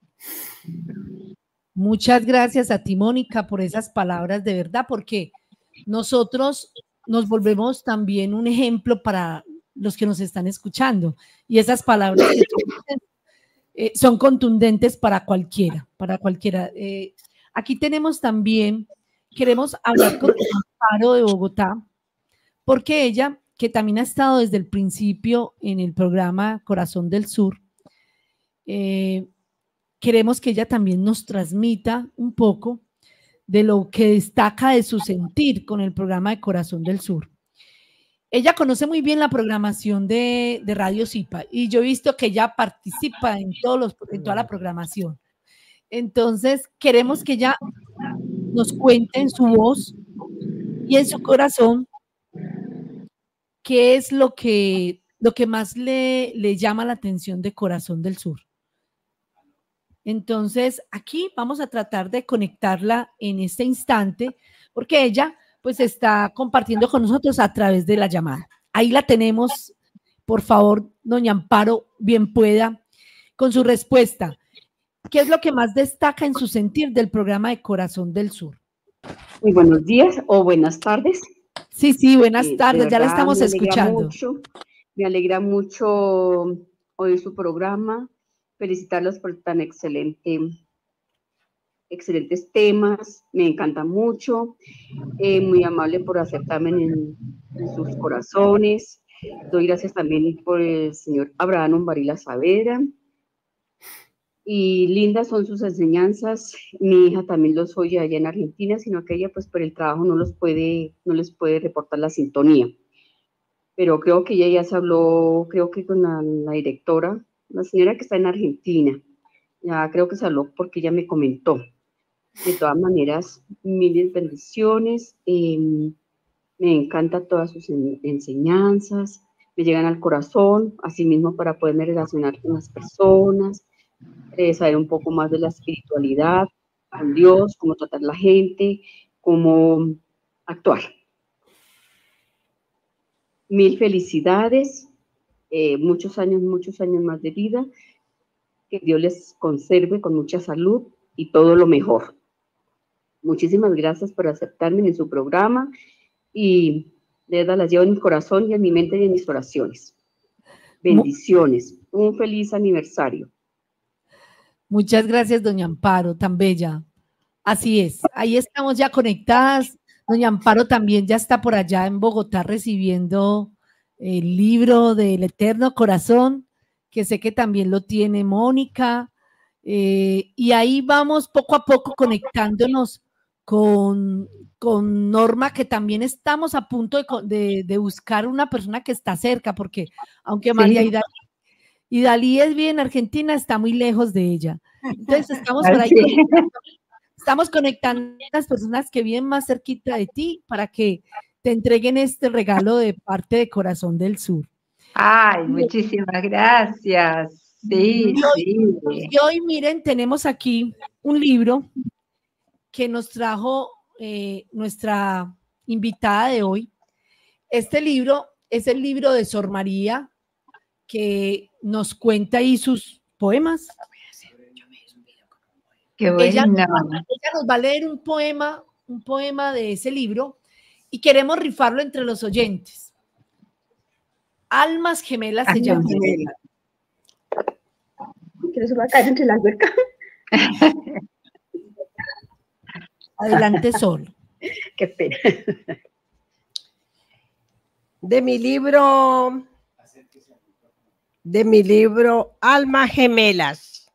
Muchas gracias a ti, Mónica, por esas palabras de verdad, porque nosotros nos volvemos también un ejemplo para los que nos están escuchando. Y esas palabras que tú dices, son contundentes para cualquiera, para cualquiera. Aquí tenemos también, queremos hablar con Amparo de Bogotá, porque ella, que también ha estado desde el principio en el programa Corazón del Sur, queremos que ella también nos transmita un poco de lo que destaca de su sentir con el programa de Corazón del Sur. Ella conoce muy bien la programación de Radio Zipa y yo he visto que ella participa en toda la programación. Entonces, queremos que ella nos cuente en su voz y en su corazón qué es lo que más le llama la atención de Corazón del Sur. Entonces, aquí vamos a tratar de conectarla en este instante, porque ella pues está compartiendo con nosotros a través de la llamada. Ahí la tenemos, por favor, doña Amparo, bien pueda, con su respuesta. ¿Qué es lo que más destaca en su sentir del programa de Corazón del Sur? Muy buenos días o buenas tardes. Sí, buenas tardes, ya la estamos escuchando. Me alegra mucho oír su programa, felicitarlos por tan excelentes temas, me encanta mucho, muy amable por aceptarme en sus corazones. Doy gracias también por el señor Abraham Barila Saavedra. Y lindas son sus enseñanzas. Mi hija también los oye allá en Argentina, sino que ella pues por el trabajo no les puede reportar la sintonía. Pero creo que ella ya se habló, creo que con la directora, la señora que está en Argentina. Ya creo que se habló porque ella me comentó. De todas maneras, miles bendiciones. Me encantan todas sus enseñanzas. Me llegan al corazón, así mismo para poderme relacionar con las personas. Saber un poco más de la espiritualidad, con Dios, cómo tratar a la gente, cómo actuar. Mil felicidades, muchos años más de vida, que Dios les conserve con mucha salud y todo lo mejor. Muchísimas gracias por aceptarme en su programa y de verdad las llevo en mi corazón y en mi mente y en mis oraciones. Bendiciones, un feliz aniversario. Muchas gracias, doña Amparo, tan bella. Así es, ahí estamos ya conectadas. Doña Amparo también ya está por allá en Bogotá recibiendo el libro del Eterno Corazón, que sé que también lo tiene Mónica. Y ahí vamos poco a poco conectándonos con Norma, que también estamos a punto de buscar una persona que está cerca, porque aunque María y Dalí es bien en Argentina, está muy lejos de ella. Entonces estamos por ahí, estamos conectando a las personas que viven más cerquita de ti para que te entreguen este regalo de parte de Corazón del Sur. Ay, muchísimas gracias. Sí, y hoy, miren, tenemos aquí un libro que nos trajo nuestra invitada de hoy. Este libro es el libro de Sor María, que nos cuenta ahí sus poemas. Qué bueno. Ella nos va a leer un poema de ese libro y queremos rifarlo entre los oyentes. Almas Gemelas se llama. Que eso va a caer entre la hueca. Adelante, Sol. Qué pena. De mi libro Almas Gemelas.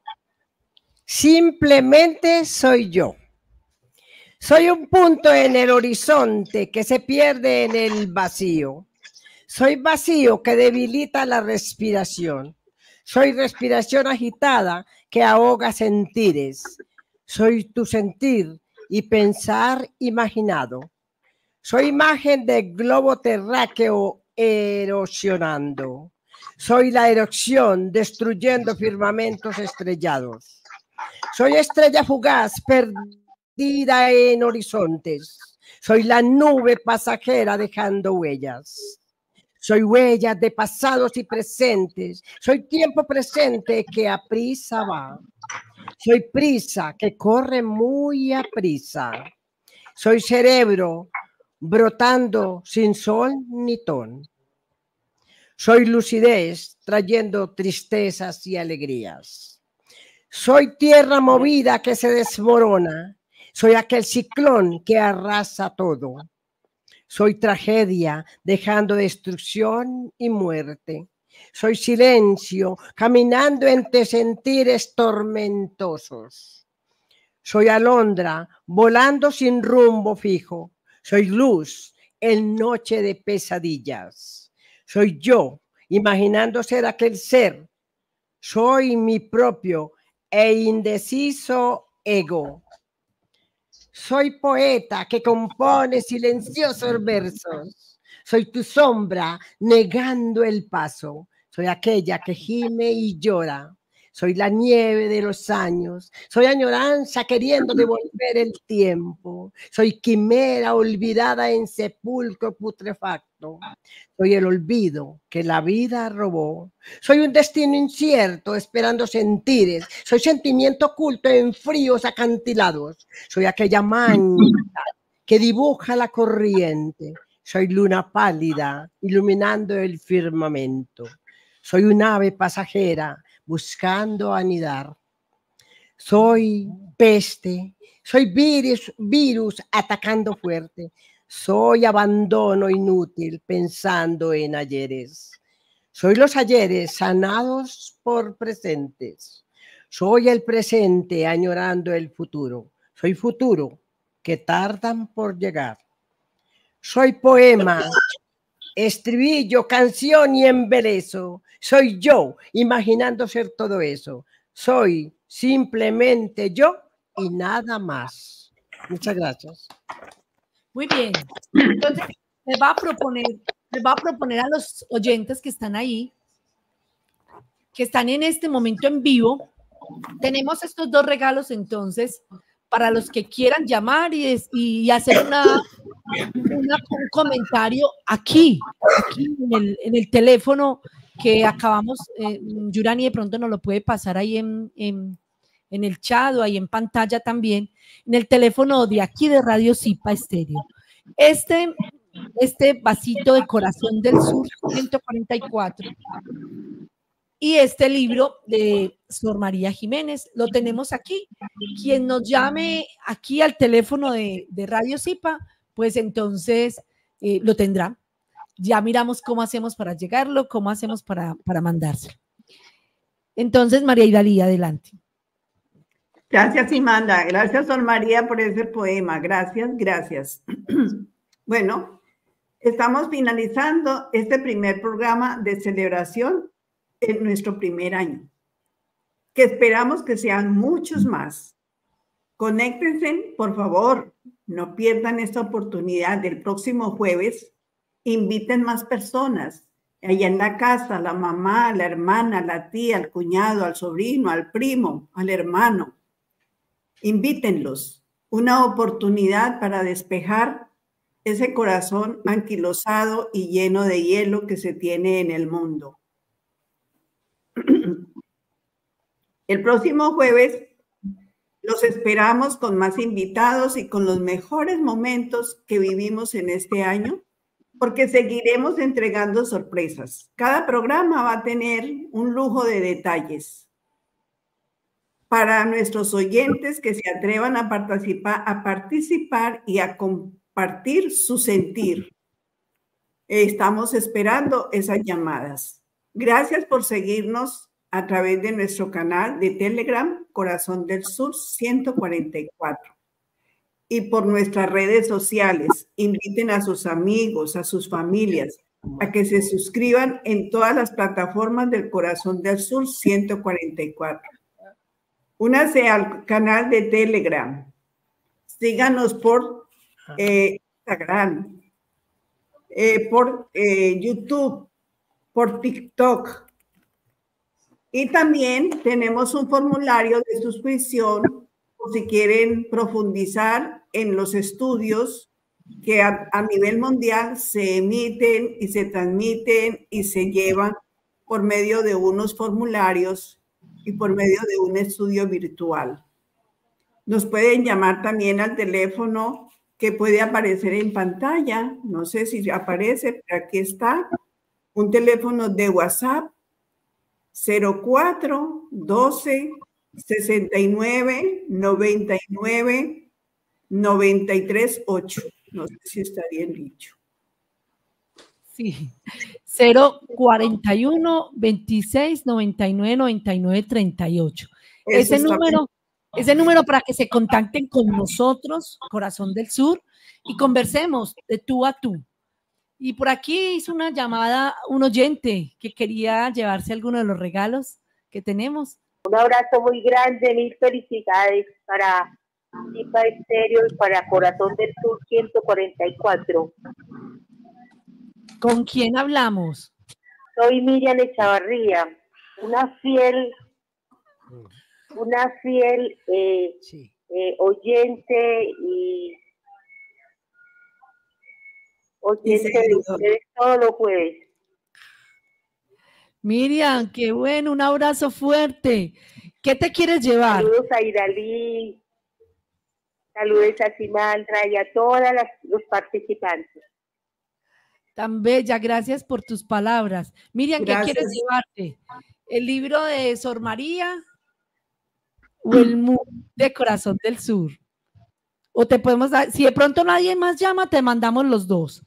Simplemente soy yo. Soy un punto en el horizonte que se pierde en el vacío. Soy vacío que debilita la respiración. Soy respiración agitada que ahoga sentires. Soy tu sentir y pensar imaginado. Soy imagen de globo terráqueo erosionando. Soy la erupción destruyendo firmamentos estrellados. Soy estrella fugaz perdida en horizontes. Soy la nube pasajera dejando huellas. Soy huellas de pasados y presentes. Soy tiempo presente que a prisa va. Soy prisa que corre muy a prisa. Soy cerebro brotando sin sol ni ton. Soy lucidez trayendo tristezas y alegrías. Soy tierra movida que se desmorona. Soy aquel ciclón que arrasa todo. Soy tragedia dejando destrucción y muerte. Soy silencio caminando entre sentires tormentosos. Soy alondra volando sin rumbo fijo. Soy luz en noche de pesadillas. Soy yo imaginando ser aquel ser. Soy mi propio e indeciso ego. Soy poeta que compone silenciosos versos. Soy tu sombra negando el paso. Soy aquella que gime y llora. Soy la nieve de los años. Soy añoranza queriendo devolver el tiempo. Soy quimera olvidada en sepulcro putrefacto. Soy el olvido que la vida robó. Soy un destino incierto esperando sentires. Soy sentimiento oculto en fríos acantilados. Soy aquella mancha que dibuja la corriente. Soy luna pálida iluminando el firmamento. Soy un ave pasajera buscando anidar. Soy peste, soy virus atacando fuerte. Soy abandono inútil pensando en ayeres. Soy los ayeres sanados por presentes. Soy el presente añorando el futuro. Soy futuro que tardan por llegar. Soy poema, estribillo, canción y embelezo. Soy yo imaginando ser todo eso. Soy simplemente yo y nada más. Muchas gracias. Muy bien. Entonces, me va a proponer a los oyentes que están ahí, que están en este momento en vivo. Tenemos estos dos regalos entonces para los que quieran llamar y hacer un comentario aquí en el teléfono que acabamos. Yurani de pronto nos lo puede pasar ahí en el chat o ahí en pantalla también, en el teléfono de aquí de Radio Zipa Estéreo. Este vasito de Corazón del Sur 144 y este libro de Sor María Jiménez lo tenemos aquí. Quien nos llame aquí al teléfono de Radio Zipa, pues entonces lo tendrá. Ya miramos cómo hacemos para llegarlo, cómo hacemos para mandárselo. Entonces, María Idalí, adelante. Gracias, Imanda. Gracias, Sor María, por ese poema. Gracias, gracias. Bueno, estamos finalizando este primer programa de celebración en nuestro primer año, que esperamos que sean muchos más. Conéctense, por favor, no pierdan esta oportunidad del próximo jueves. Inviten más personas allá en la casa, la mamá, la hermana, la tía, el cuñado, al sobrino, al primo, al hermano. Invítenlos. Una oportunidad para despejar ese corazón anquilosado y lleno de hielo que se tiene en el mundo. El próximo jueves los esperamos con más invitados y con los mejores momentos que vivimos en este año, porque seguiremos entregando sorpresas. Cada programa va a tener un lujo de detalles para nuestros oyentes que se atrevan a participar y a compartir su sentir. Estamos esperando esas llamadas. Gracias por seguirnos a través de nuestro canal de Telegram, Corazón del Sur 144. Y por nuestras redes sociales. Inviten a sus amigos, a sus familias, a que se suscriban en todas las plataformas del Corazón del Sur 144. Únase al canal de Telegram. Síganos por Instagram, por YouTube, por TikTok. Y también tenemos un formulario de suscripción por si quieren profundizar en los estudios que a nivel mundial se emiten y se transmiten y se llevan por medio de unos formularios y por medio de un estudio virtual. Nos pueden llamar también al teléfono que puede aparecer en pantalla. No sé si aparece, pero aquí está. Un teléfono de WhatsApp 04 12 69 99 93 8. No sé si está bien dicho. Sí, 041 26 99 99 38. Ese número para que se contacten con nosotros, Corazón del Sur, y conversemos de tú a tú. Y por aquí hizo una llamada un oyente que quería llevarse alguno de los regalos que tenemos. Un abrazo muy grande, mil felicidades para Zipa Estéreo y para Corazón del Sur 144. ¿Con quién hablamos? Soy Miriam Echavarría, una fiel oyente y oyente de ustedes todos los jueves. Miriam, qué bueno, un abrazo fuerte. ¿Qué te quieres llevar? Saludos a Idalí, saludos a Simandra y a todos los participantes. Tan bella, gracias por tus palabras. Miriam, ¿qué quieres llevarte? ¿El libro de Sor María o el mundo de Corazón del Sur? O te podemos dar, si de pronto nadie más llama, te mandamos los dos.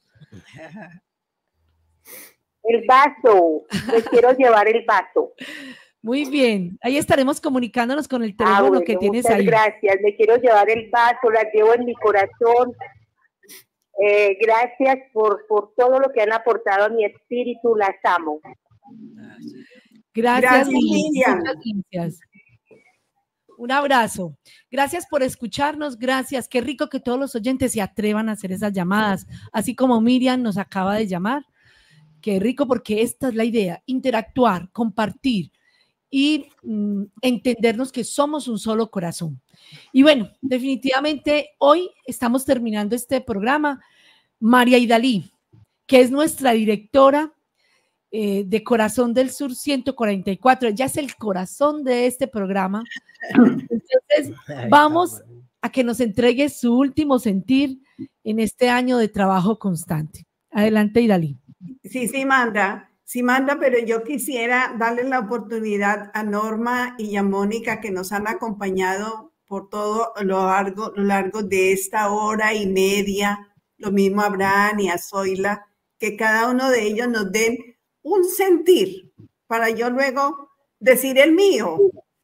El vaso, me quiero llevar el vaso. Muy bien, ahí estaremos comunicándonos con el teléfono bueno, que tienes muchas ahí. Gracias, me quiero llevar el vaso, la llevo en mi corazón. Gracias por todo lo que han aportado a mi espíritu, las amo. Gracias, Miriam. Muchas gracias. Un abrazo. Gracias por escucharnos, gracias. Qué rico que todos los oyentes se atrevan a hacer esas llamadas, así como Miriam nos acaba de llamar. Qué rico, porque esta es la idea, interactuar, compartir y entendernos que somos un solo corazón. Y bueno, definitivamente hoy estamos terminando este programa. María Idalí, que es nuestra directora de Corazón del Sur 144, ella es el corazón de este programa. Entonces, vamos a que nos entregue su último sentir en este año de trabajo constante. Adelante, Idalí. Sí, Simandra, pero yo quisiera darle la oportunidad a Norma y a Mónica, que nos han acompañado por todo lo largo de esta hora y media, lo mismo a Abraham y a Zoila, que cada uno de ellos nos den un sentir para yo luego decir el mío.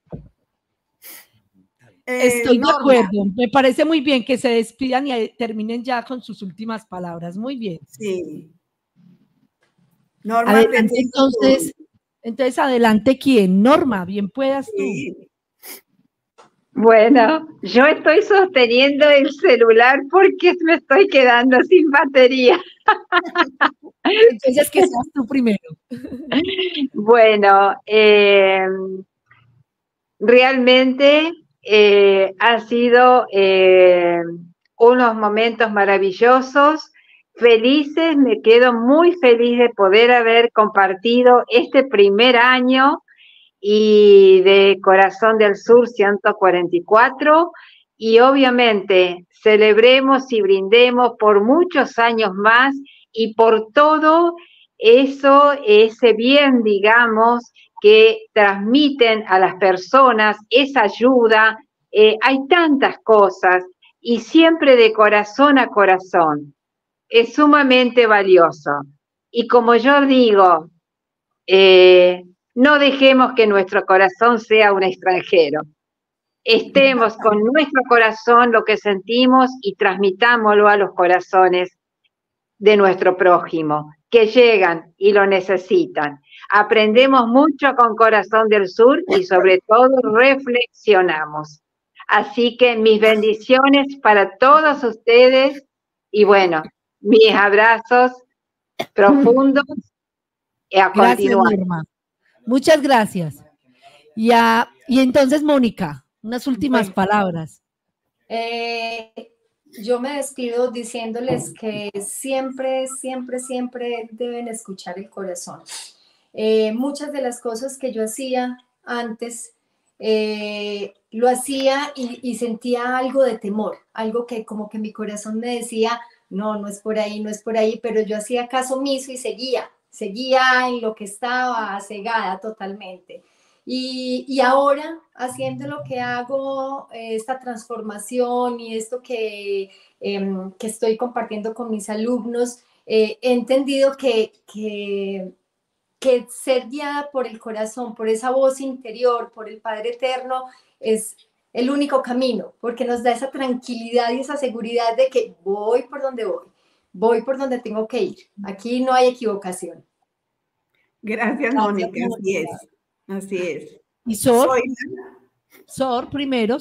Estoy de acuerdo, me parece muy bien que se despidan y terminen ya con sus últimas palabras, muy bien. Sí. Norma, adelante, entonces adelante, ¿quién? Norma, bien puedas tú. Sí. Bueno, yo estoy sosteniendo el celular porque me estoy quedando sin batería. Entonces, que seas tú primero. Bueno, realmente ha sido unos momentos maravillosos, felices. Me quedo muy feliz de poder haber compartido este primer año y de Corazón del Sur 144, y obviamente celebremos y brindemos por muchos años más y por todo eso, ese bien, digamos, que transmiten a las personas esa ayuda. Hay tantas cosas y siempre de corazón a corazón. Es sumamente valioso. Y como yo digo, no dejemos que nuestro corazón sea un extranjero. Estemos con nuestro corazón lo que sentimos y transmitámoslo a los corazones de nuestro prójimo, que llegan y lo necesitan. Aprendemos mucho con Corazón del Sur y sobre todo reflexionamos. Así que mis bendiciones para todos ustedes y bueno, mis abrazos profundos y a continuar. Gracias, Norma. Muchas gracias. Y entonces, Mónica, unas últimas palabras. Yo me despido diciéndoles que siempre, siempre, siempre deben escuchar el corazón. Muchas de las cosas que yo hacía antes, lo hacía y sentía algo de temor, algo que como que mi corazón me decía, no, no es por ahí, no es por ahí, pero yo hacía caso omiso y seguía en lo que estaba, cegada totalmente. Y ahora, haciendo lo que hago, esta transformación y esto que estoy compartiendo con mis alumnos, he entendido que ser guiada por el corazón, por esa voz interior, por el Padre Eterno, es el único camino, porque nos da esa tranquilidad y esa seguridad de que voy por donde voy por donde tengo que ir. Aquí no hay equivocación. Gracias, Mónica. Así es. Así es. ¿Y Sor? Sor primero.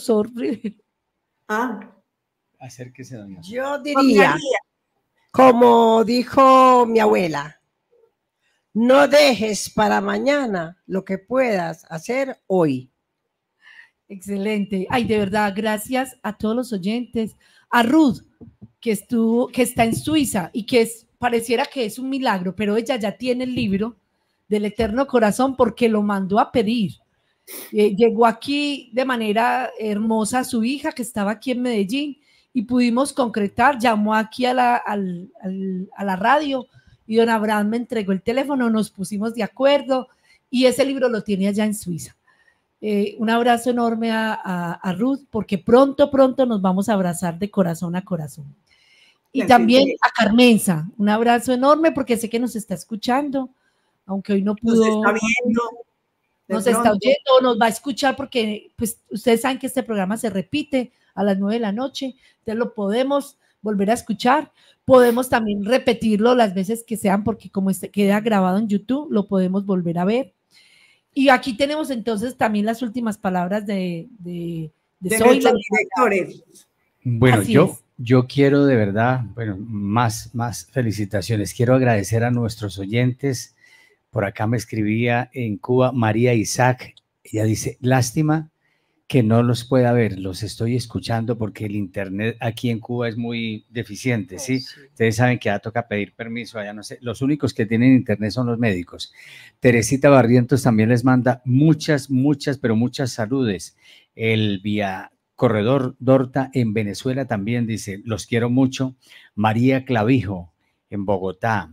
Acérquese, doña. Yo diría, como dijo mi abuela, no dejes para mañana lo que puedas hacer hoy. Excelente. Ay, de verdad, gracias a todos los oyentes. A Ruth, que está en Suiza y pareciera que es un milagro, pero ella ya tiene el libro del Eterno Corazón porque lo mandó a pedir. Llegó aquí de manera hermosa su hija que estaba aquí en Medellín y pudimos concretar, llamó aquí a la radio y don Abraham me entregó el teléfono, nos pusimos de acuerdo y ese libro lo tiene allá en Suiza. Un abrazo enorme a Ruth porque pronto nos vamos a abrazar de corazón a corazón. Y también a Carmenza, un abrazo enorme porque sé que nos está escuchando, aunque hoy no pudo. Nos está viendo. Nos está oyendo, nos va a escuchar porque pues, ustedes saben que este programa se repite a las 9 de la noche, entonces lo podemos volver a escuchar, podemos también repetirlo las veces que sean porque como queda grabado en YouTube, lo podemos volver a ver. Y aquí tenemos entonces también las últimas palabras de Zoila. Directores. Bueno, yo quiero de verdad, bueno, más felicitaciones. Quiero agradecer a nuestros oyentes. Por acá me escribía en Cuba María Isaac. Ella dice, lástima que no los pueda ver, los estoy escuchando porque el internet aquí en Cuba es muy deficiente, ¿sí? Sí. Ustedes saben que ya toca pedir permiso, allá no sé, los únicos que tienen internet son los médicos. Teresita Barrientos también les manda muchas saludes. El vía Corredor Dorta en Venezuela también dice, los quiero mucho. María Clavijo en Bogotá.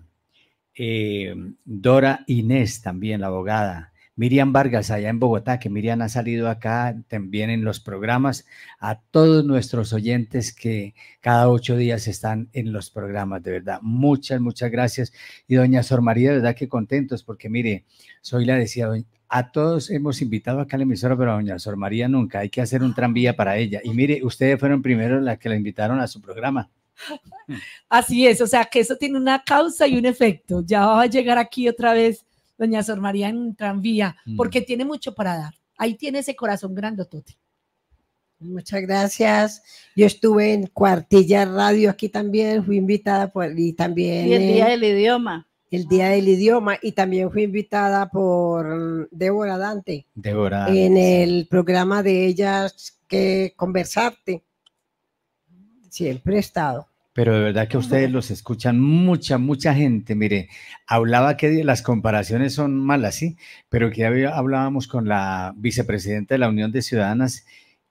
Dora Inés también, la abogada. Miriam Vargas allá en Bogotá, que Miriam ha salido acá también en los programas, a todos nuestros oyentes que cada 8 días están en los programas, de verdad, muchas gracias. Y doña Sor María, de verdad que contentos, porque mire, Zoila decía, a todos hemos invitado acá a la emisora, pero a doña Sor María nunca, hay que hacer un tranvía para ella. Y mire, ustedes fueron primero las que la invitaron a su programa. Así es, o sea que eso tiene una causa y un efecto. Ya va a llegar aquí otra vez doña Sor María en tranvía, porque tiene mucho para dar. Ahí tiene ese corazón grandotote. Muchas gracias. Yo estuve en Cuartilla Radio aquí también, fui invitada y también... Y el Día del Idioma. El Día del Idioma, y también fui invitada por Débora Dante. Débora. En el programa de ellas que Conversarte. Siempre he estado. Pero de verdad que ustedes los escuchan mucha gente. Mire, hablaba que las comparaciones son malas, sí, pero que hablábamos con la vicepresidenta de la Unión de Ciudadanas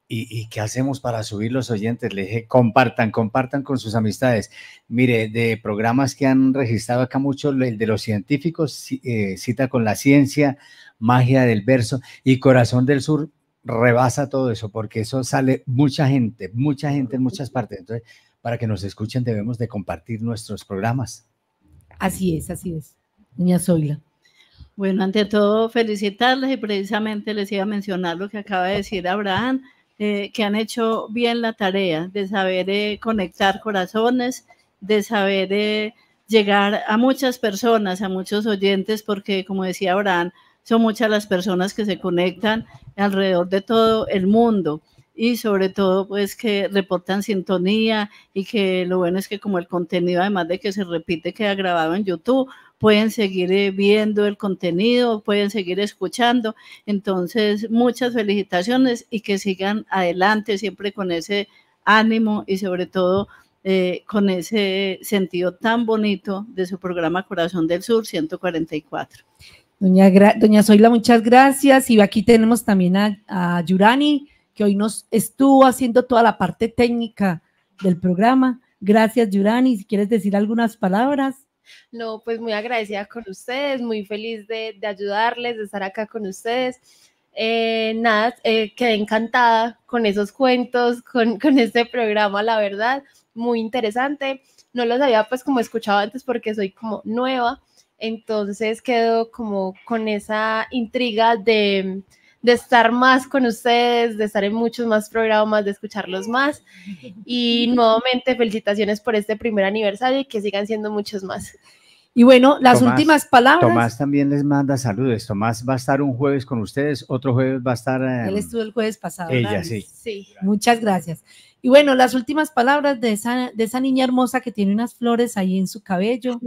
¿Y qué hacemos para subir los oyentes? Le dije, compartan con sus amistades. Mire, de programas que han registrado acá mucho, el de los científicos, Cita con la Ciencia, Magia del Verso y Corazón del Sur, rebasa todo eso, porque eso sale mucha gente en muchas partes. Entonces, para que nos escuchen debemos de compartir nuestros programas. Así es, doña Zoila. Bueno, ante todo, felicitarles y precisamente les iba a mencionar lo que acaba de decir Abraham, que han hecho bien la tarea de saber conectar corazones, de saber llegar a muchas personas, a muchos oyentes, porque como decía Abraham, son muchas las personas que se conectan alrededor de todo el mundo y sobre todo pues que reportan sintonía y que lo bueno es que como el contenido además de que se repite queda grabado en YouTube, pueden seguir viendo el contenido, pueden seguir escuchando. Entonces, muchas felicitaciones y que sigan adelante siempre con ese ánimo y sobre todo con ese sentido tan bonito de su programa Corazón del Sur 144. Doña Zoila, muchas gracias. Y aquí tenemos también a Yurani, que hoy nos estuvo haciendo toda la parte técnica del programa. Gracias, Yurani. Si quieres decir algunas palabras. No, pues muy agradecida con ustedes, muy feliz de ayudarles, de estar acá con ustedes. Quedé encantada con esos cuentos, con este programa, la verdad, muy interesante. No los había pues como escuchado antes porque soy como nueva, entonces quedo como con esa intriga de estar más con ustedes, de estar en muchos más programas, de escucharlos más. Y nuevamente felicitaciones por este primer aniversario y que sigan siendo muchos más. Y bueno, las últimas palabras. Tomás también les manda saludos. Tomás va a estar un jueves con ustedes, otro jueves va a estar... Él estuvo el jueves pasado. Ella, sí. Sí. Muchas gracias. Y bueno, las últimas palabras de esa niña hermosa que tiene unas flores ahí en su cabello.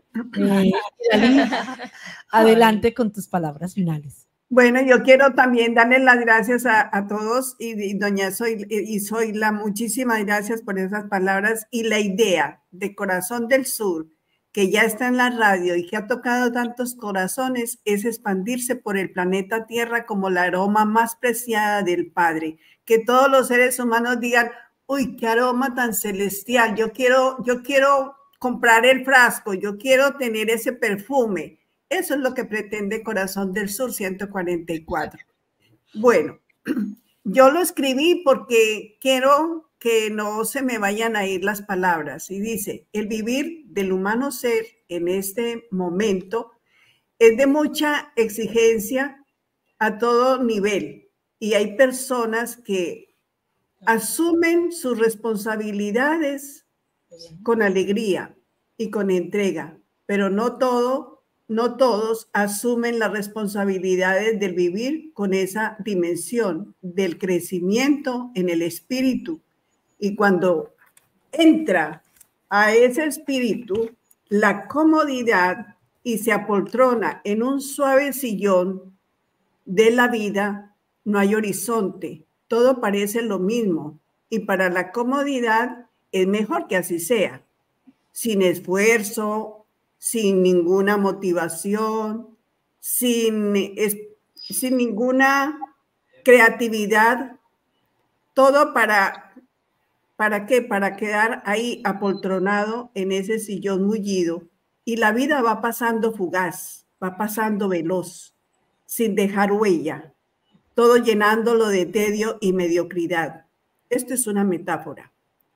Adelante con tus palabras finales. Bueno, yo quiero también darle las gracias a todos y doña Zoila, muchísimas gracias por esas palabras y la idea de Corazón del Sur, que ya está en la radio y que ha tocado tantos corazones, es expandirse por el planeta Tierra como la aroma más preciada del Padre. Que todos los seres humanos digan, uy, qué aroma tan celestial, yo quiero comprar el frasco, yo quiero tener ese perfume. Eso es lo que pretende Corazón del Sur 144. Bueno, yo lo escribí porque quiero que no se me vayan a ir las palabras. Y dice, el vivir del humano ser en este momento es de mucha exigencia a todo nivel. Y hay personas que asumen sus responsabilidades con alegría y con entrega, pero no todos asumen las responsabilidades del vivir con esa dimensión del crecimiento en el espíritu. Y cuando entra a ese espíritu, la comodidad y se apoltrona en un suave sillón de la vida, no hay horizonte, todo parece lo mismo. Y para la comodidad es mejor que así sea, sin esfuerzo, sin ninguna motivación, sin ninguna creatividad, todo ¿para qué? Para quedar ahí apoltronado en ese sillón mullido y la vida va pasando fugaz, va pasando veloz, sin dejar huella, todo llenándolo de tedio y mediocridad. Esto es una metáfora.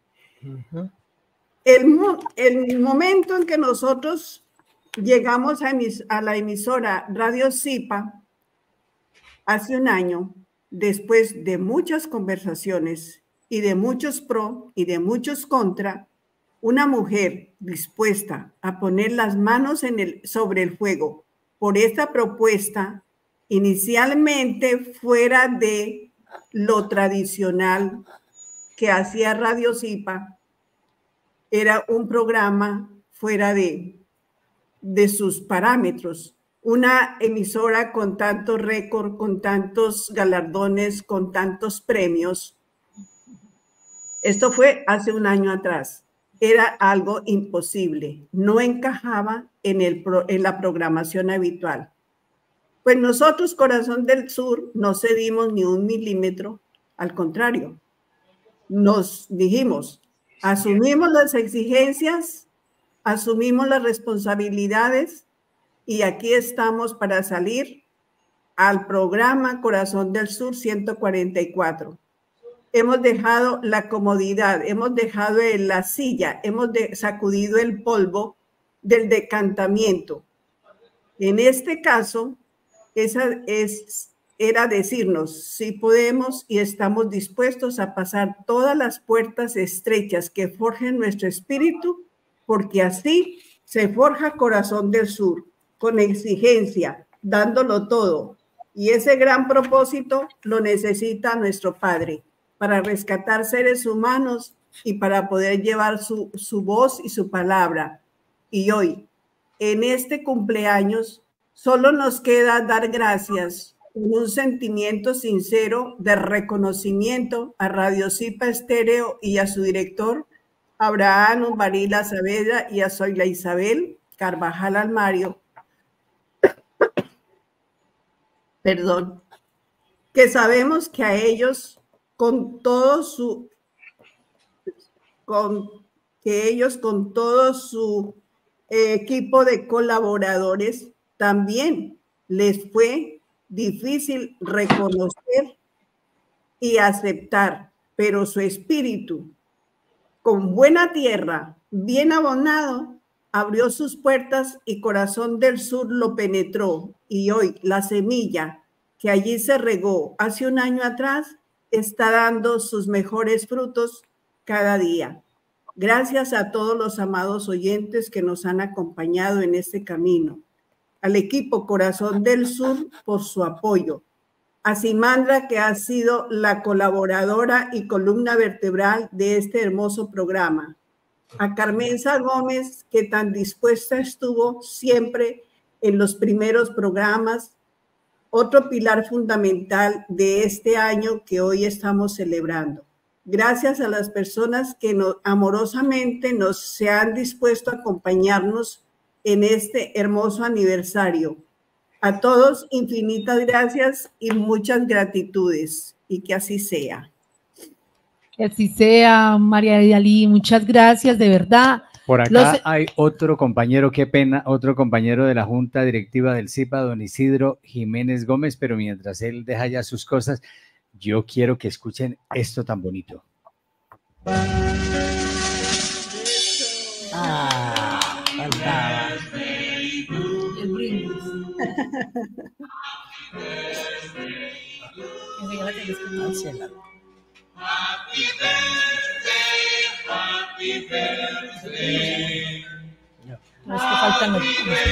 El momento en que nosotros llegamos a la emisora Radio Zipa hace un año, después de muchas conversaciones y de muchos pro y de muchos contra, una mujer dispuesta a poner las manos sobre el fuego por esta propuesta, inicialmente fuera de lo tradicional que hacía Radio Zipa, era un programa fuera de sus parámetros, una emisora con tantos récords, con tantos galardones, con tantos premios. Esto fue hace un año atrás. Era algo imposible, no encajaba en la programación habitual. Pues nosotros, Corazón del Sur, no cedimos ni un milímetro Al contrario, nos dijimos, asumimos las exigencias, asumimos las responsabilidades y aquí estamos para salir al programa Corazón del Sur 144. Hemos dejado la comodidad, hemos dejado la silla, hemos sacudido el polvo del decantamiento. En este caso, era decirnos, sí podemos y estamos dispuestos a pasar todas las puertas estrechas que forjen nuestro espíritu, porque así se forja Corazón del Sur, con exigencia, dándolo todo. Y ese gran propósito lo necesita nuestro Padre para rescatar seres humanos y para poder llevar su voz y su palabra. Y hoy, en este cumpleaños, solo nos queda dar gracias con un sentimiento sincero de reconocimiento a Radio Zipa Estéreo y a su director, Abraham Umbarila Saavedra, y a Zoila Isabel Carvajal Almario, perdón, que sabemos que a ellos, con todo su equipo de colaboradores, también les fue difícil reconocer y aceptar, pero su espíritu, con buena tierra, bien abonado, abrió sus puertas y Corazón del Sur lo penetró. Y hoy la semilla que allí se regó hace un año atrás está dando sus mejores frutos cada día. Gracias a todos los amados oyentes que nos han acompañado en este camino. Al equipo Corazón del Sur por su apoyo. A Simandra, que ha sido la colaboradora y columna vertebral de este hermoso programa. A Carmenza Gómez, que tan dispuesta estuvo siempre en los primeros programas, otro pilar fundamental de este año que hoy estamos celebrando. Gracias a las personas que amorosamente se han dispuesto a acompañarnos en este hermoso aniversario. A todos, infinitas gracias y muchas gratitudes, y que así sea. Que así sea, María Idalí, muchas gracias, de verdad. Por acá hay otro compañero, qué pena, otro compañero de la Junta Directiva del ZIPA, don Isidro Jiménez Gómez, pero mientras él deja ya sus cosas, yo quiero que escuchen esto tan bonito. Faltaba. El brindis. No, es que faltan los...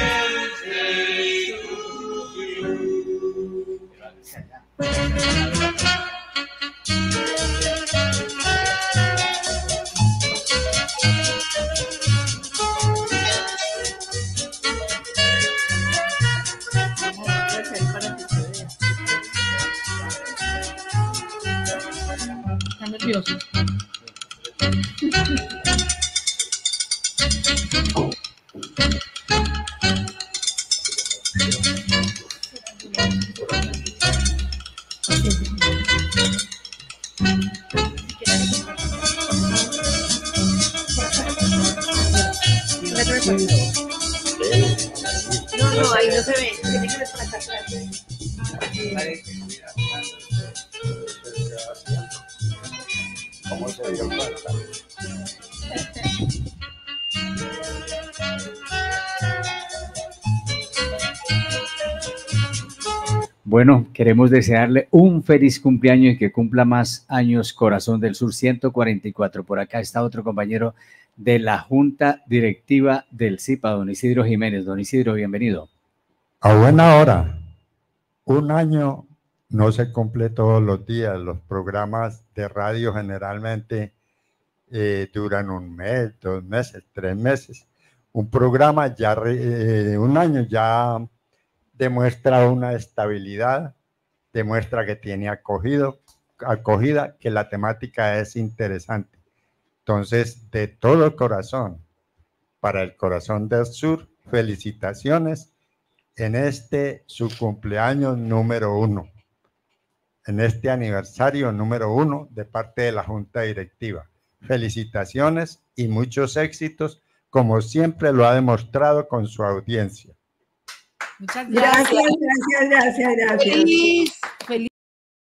Está nervioso. No, ahí no se ve. Tiene que ver para acá. ¿Cómo se dio cuenta? Bueno, queremos desearle un feliz cumpleaños y que cumpla más años Corazón del Sur 144. Por acá está otro compañero de la Junta Directiva del ZIPA, don Isidro Jiménez. Don Isidro, bienvenido. A buena hora. Un año no se cumple todos los días. Los programas de radio generalmente duran un mes, 2 meses, 3 meses. Un programa ya, un año ya demuestra una estabilidad, demuestra que tiene acogida, que la temática es interesante. Entonces, de todo corazón, para el Corazón del Sur, felicitaciones en su cumpleaños número 1. en este aniversario número 1 de parte de la Junta Directiva. Felicitaciones y muchos éxitos, como siempre lo ha demostrado con su audiencia. Muchas gracias. Gracias. Feliz